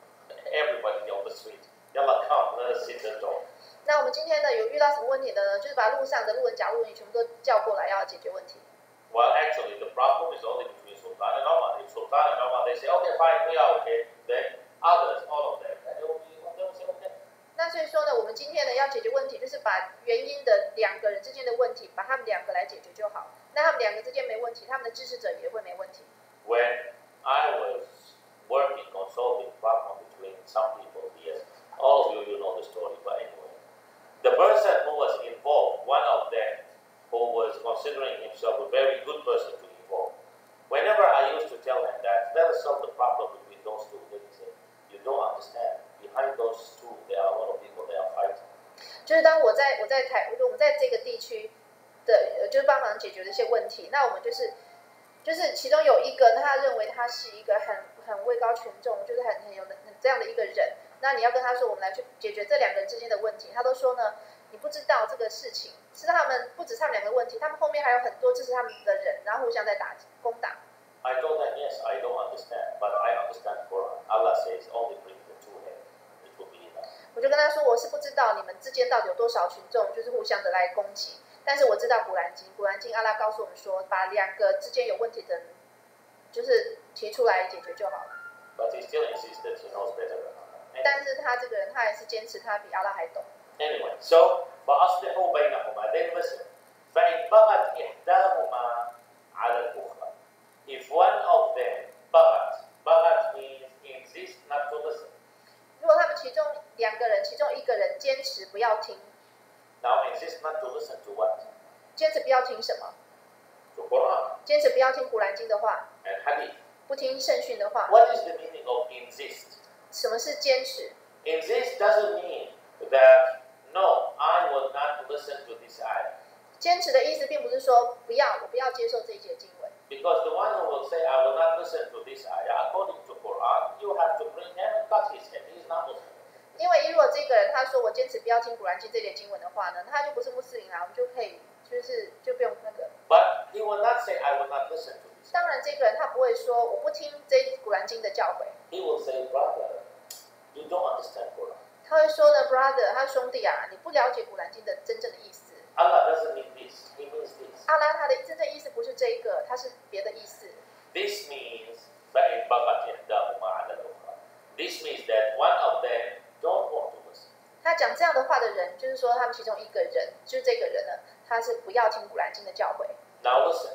everybody on the street. Yalla, come, let us sit and talk. 那我们今天呢有遇到什么问题的呢？就是把路上的路人甲、路人乙全部都叫过来，要解决问题。 Well, actually, the problem is only between Sultan and Omar. If Sultan and Omar, they say, okay, fine, we are okay. Then others, all of them, they will be, they will say, okay. 那所以说呢，我们今天呢要解决问题，就是把原因的两个人之间的问题，把他们两个来解决就好。那他们两个之间没问题，他们的支持者也会没问题。 When I was working on solving problem between some people here, all of you, you know the story, but anyway, the person who was involved, one of them, who was considering himself a very good person to involve, whenever I used to tell him that, let us solve the problem between those two, they would say, you don't understand. Behind those two, there are a lot of people they are fighting. 就是当我在我在台，我们在这个地区的，呃就是帮忙解决这些问题。那我们就是，就是其中有一个，他认为他是一个很很位高权重，就是很很有很这样的一个人。那你要跟他说，我们来去解决这两个人之间的问题，他都说呢，你不知道这个事情是他们不止他们两个问题，他们后面还有很多支持他们的人，然后互相在打攻打。 I told them, yes, I don't understand, but I understand Quran. Allah says, only bring the two heads. It will be enough. 我就跟他说，我是不知道你们之间到底有多少群众，就是互相的来攻击。但是我知道古兰经，古兰经阿拉告诉我们说，把两个之间有问题的人，就是提出来解决就好了。 But he still insists that he knows better than Allah. 但是他这个人，他还是坚持他比阿拉还懂。 Anyway, so فأصلحوا بينهما. Then listen. فإن بغت إحداهما على الأخرى. If one of them بغت, بغت means insist not to listen. 如果他们其中两个人，其中一个人坚持不要听， Now insist not to listen to what? 坚持不要听什么？ To Quran 坚持不要听古兰经的话， and Hadith. 不听圣训的话。 What is the meaning of insist? 什么是坚持？ Insist doesn't mean that no, I will not listen to this ayah. 坚持的意思并不是说不要，我不要接受这一节经文。 Because the one who will say, I will not listen to this ayah, according to Quran, you have to bring him and cut his head. He is not Muslim. 因为如果这个人他说我坚持不要听古兰经这节经文的话呢，他就不是穆斯林啦，我们就可以就是就不用那个。 But he will not say, I will not listen to this. 当然，这个人他不会说我不听这古兰经的教诲， He will say, brother, you don't understand Quran. 他会说呢 ，brother，他说兄弟啊，你不了解古兰经的真正的意思。 Allah doesn't mean this. He means this. 阿拉他的真正意思不是这一个，他是别的意思。 This means فَإِنْ بَغَتْ إِحْدَاهُمَا عَلَى الْأُخْرَى. This means that one of them don't want to listen. 他讲这样的话的人，就是说他们其中一个人，就是这个人呢，他是不要听古兰经的教诲。 Now listen.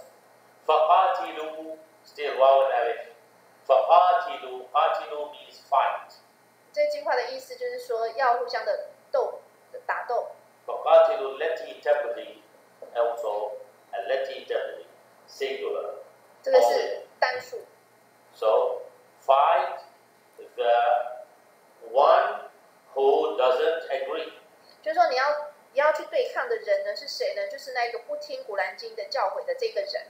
فَقَاتِلُوا still واو الألف. فَقَاتِلُوا قَاتِلُوا means fight. 这句话的意思就是说要互相的斗打斗。 فَقَاتِلُوا الَّتِي تَبْغِي also الَّتِي تَبْغِي singular. 这个是单数。 So fight the one who doesn't agree. 就是说你要你要去对抗的人呢是谁呢？就是那个不听古兰经的教诲的这个人。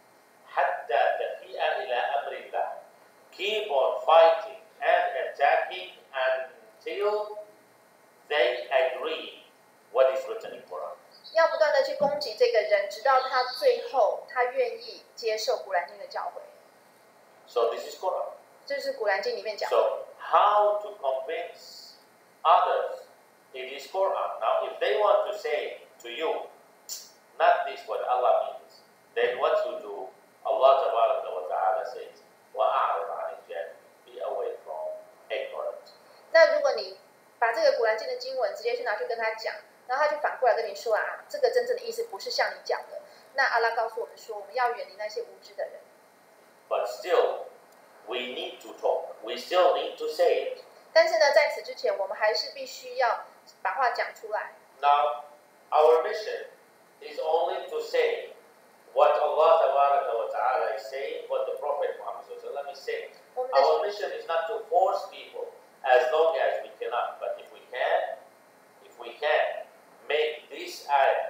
حتى تفيء إلى أمر الله. Keep on fighting and attacking until they agree what is written in Quran. 要不断的去攻击这个人，直到他最后他愿意接受古兰经的教诲。 So this is Quran. 这是古兰经里面讲的。 So how to convince others? It is Quran. Now, if they want to say to you, not this what Allah means, then what you do? Allah Tabaraka wa Ta'ala says, وَأَعْرِضْ عَنِ الْجَاهِلِينَ. Be away from ignorance. 那如果你把这个古兰经的经文直接去拿去跟他讲，然后他就反过来跟你说啊，这个真正的意思不是像你讲的。那阿拉告诉我们说，我们要远离那些无知的人。 But still, we need to talk. We still need to say it. 但是呢，在此之前，我们还是必须要把话讲出来。 Now, our mission is only to say Allah wa ta'ala is saying what the Prophet Muhammad sallallahu alaihi wasallam, let me say, 我们的 our mission is not to force people as long as we cannot, but if we can, if we can make this ayah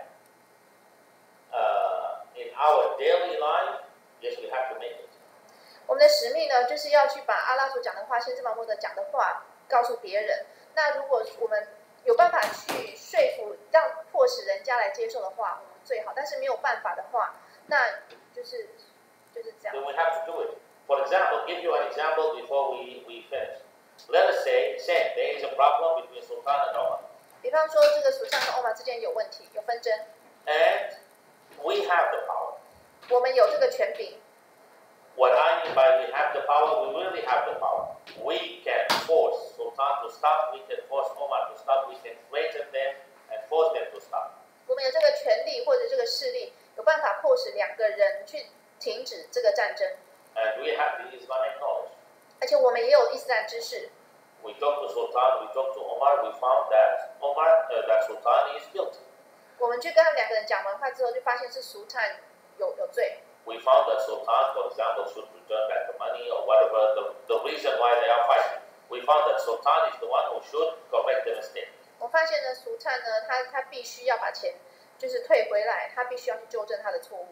uh, in our daily life, yes, we have to make it. 我们的使命呢，就是要去把阿拉所讲的话，先知穆罕默德讲的话告诉别人。那如果我们有办法去说服，让迫使人家来接受的话，我们最好。但是没有办法的话，那就是就是这样。 Then we have to do it. For example, give you an example before we, we finish. Let us say, say there is a problem between Sultan and Omar. 比方说，这个蜀上跟欧玛之间有问题，有纷争， And we have the power. 我们有这个权柄。 What I mean by we have the power, we really have the power. We can force Sultan to stop, we can force Omar to stop, we can threaten them and force them to stop. 我们有这个权利或者这个势力，有办法迫使两个人去停止这个战争。 And we have the Islamic knowledge. 而且我们也有伊斯兰知识。 We talked to Sultan, we talked to Omar, we found that Omar, uh, that Sultan is guilty. 我们去跟他们两个人讲完话之后，就发现是蜀探有有罪。 We found that Sultan, for example, should return back the money or whatever, the, the reason why they are fighting. We found that Sultan is the one who should correct the mistake. 我发现呢，蜀探呢，他他必须要把钱就是退回来，他必须要去纠正他的错误。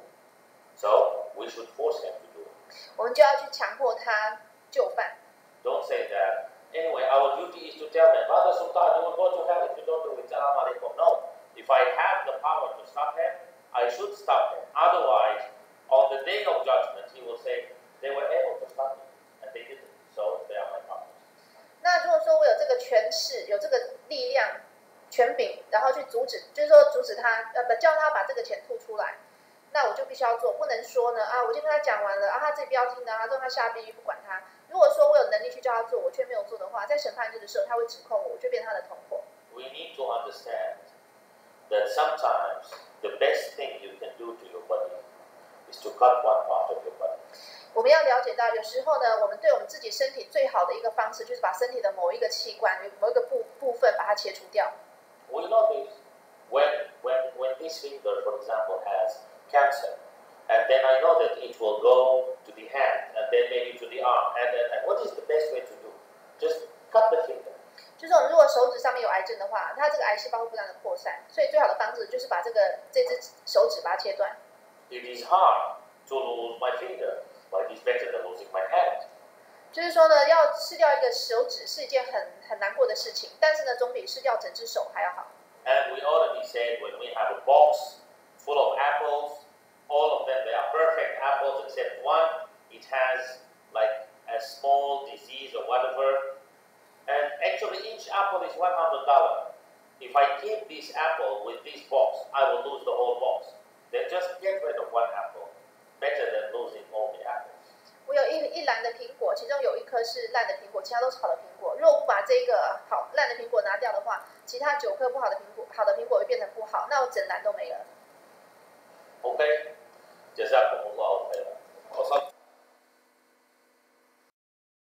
So we should force him to do it. 我们就要去强迫他就范。 Don't say that. Anyway, our duty is to tell them, Brother Sultan, you will go to hell if you don't do it. Salam alaikum. No. If I have the power to stop him, I should stop him. Otherwise, on the day of judgment, he will say, they were able to stop me, and they didn't. So they are my partners. 那如果说我有这个权势，有这个力量、权柄，然后去阻止，就是说阻止他，呃，不叫他把这个钱吐出来，那我就必须要做，不能说呢啊，我就跟他讲完了啊，他自己不要听的，他说他下地狱不管他。如果说我有能力去叫他做，我却没有做的话，在审判日的时候，他会指控我，我就变成他的同伙。 We need to understand that sometimes the best thing you can do to your body is to cut one part of your body. 我们要了解到，有时候呢，我们对我们自己身体最好的一个方式，就是把身体的某一个器官、某一个部部分把它切除掉。 We know this. When, when, when this finger, for example, has cancer, and then I know that it will go to the hand, and then maybe to the arm, and then and what is the best way to do? Just cut the finger. 就是我们如果手指上面有癌症的话，它这个癌细胞会不断的扩散，所以最好的方式就是把这个这只手指把它切断。 It is hard to lose my finger, but it is better than losing my hand. 就是说呢，要吃掉一个手指是一件很很难过的事情，但是呢，总比吃掉整只手还要好。 And we already said when we have a box full of apples, all of them, they are perfect apples except one. It has like a small disease or whatever. And actually each apple is one hundred dollars. If I keep this apple with this box, I will lose the whole box. Then just get rid of one apple. Better than losing all the apples. 我有一一篮的苹果，其中有一颗是烂的苹果，其他都是好的苹果。如果不把这个好烂的苹果拿掉的话，其他九颗不好的苹果，好的苹果会变成不好，那我整篮都没了。 Okay? Jazakumullah.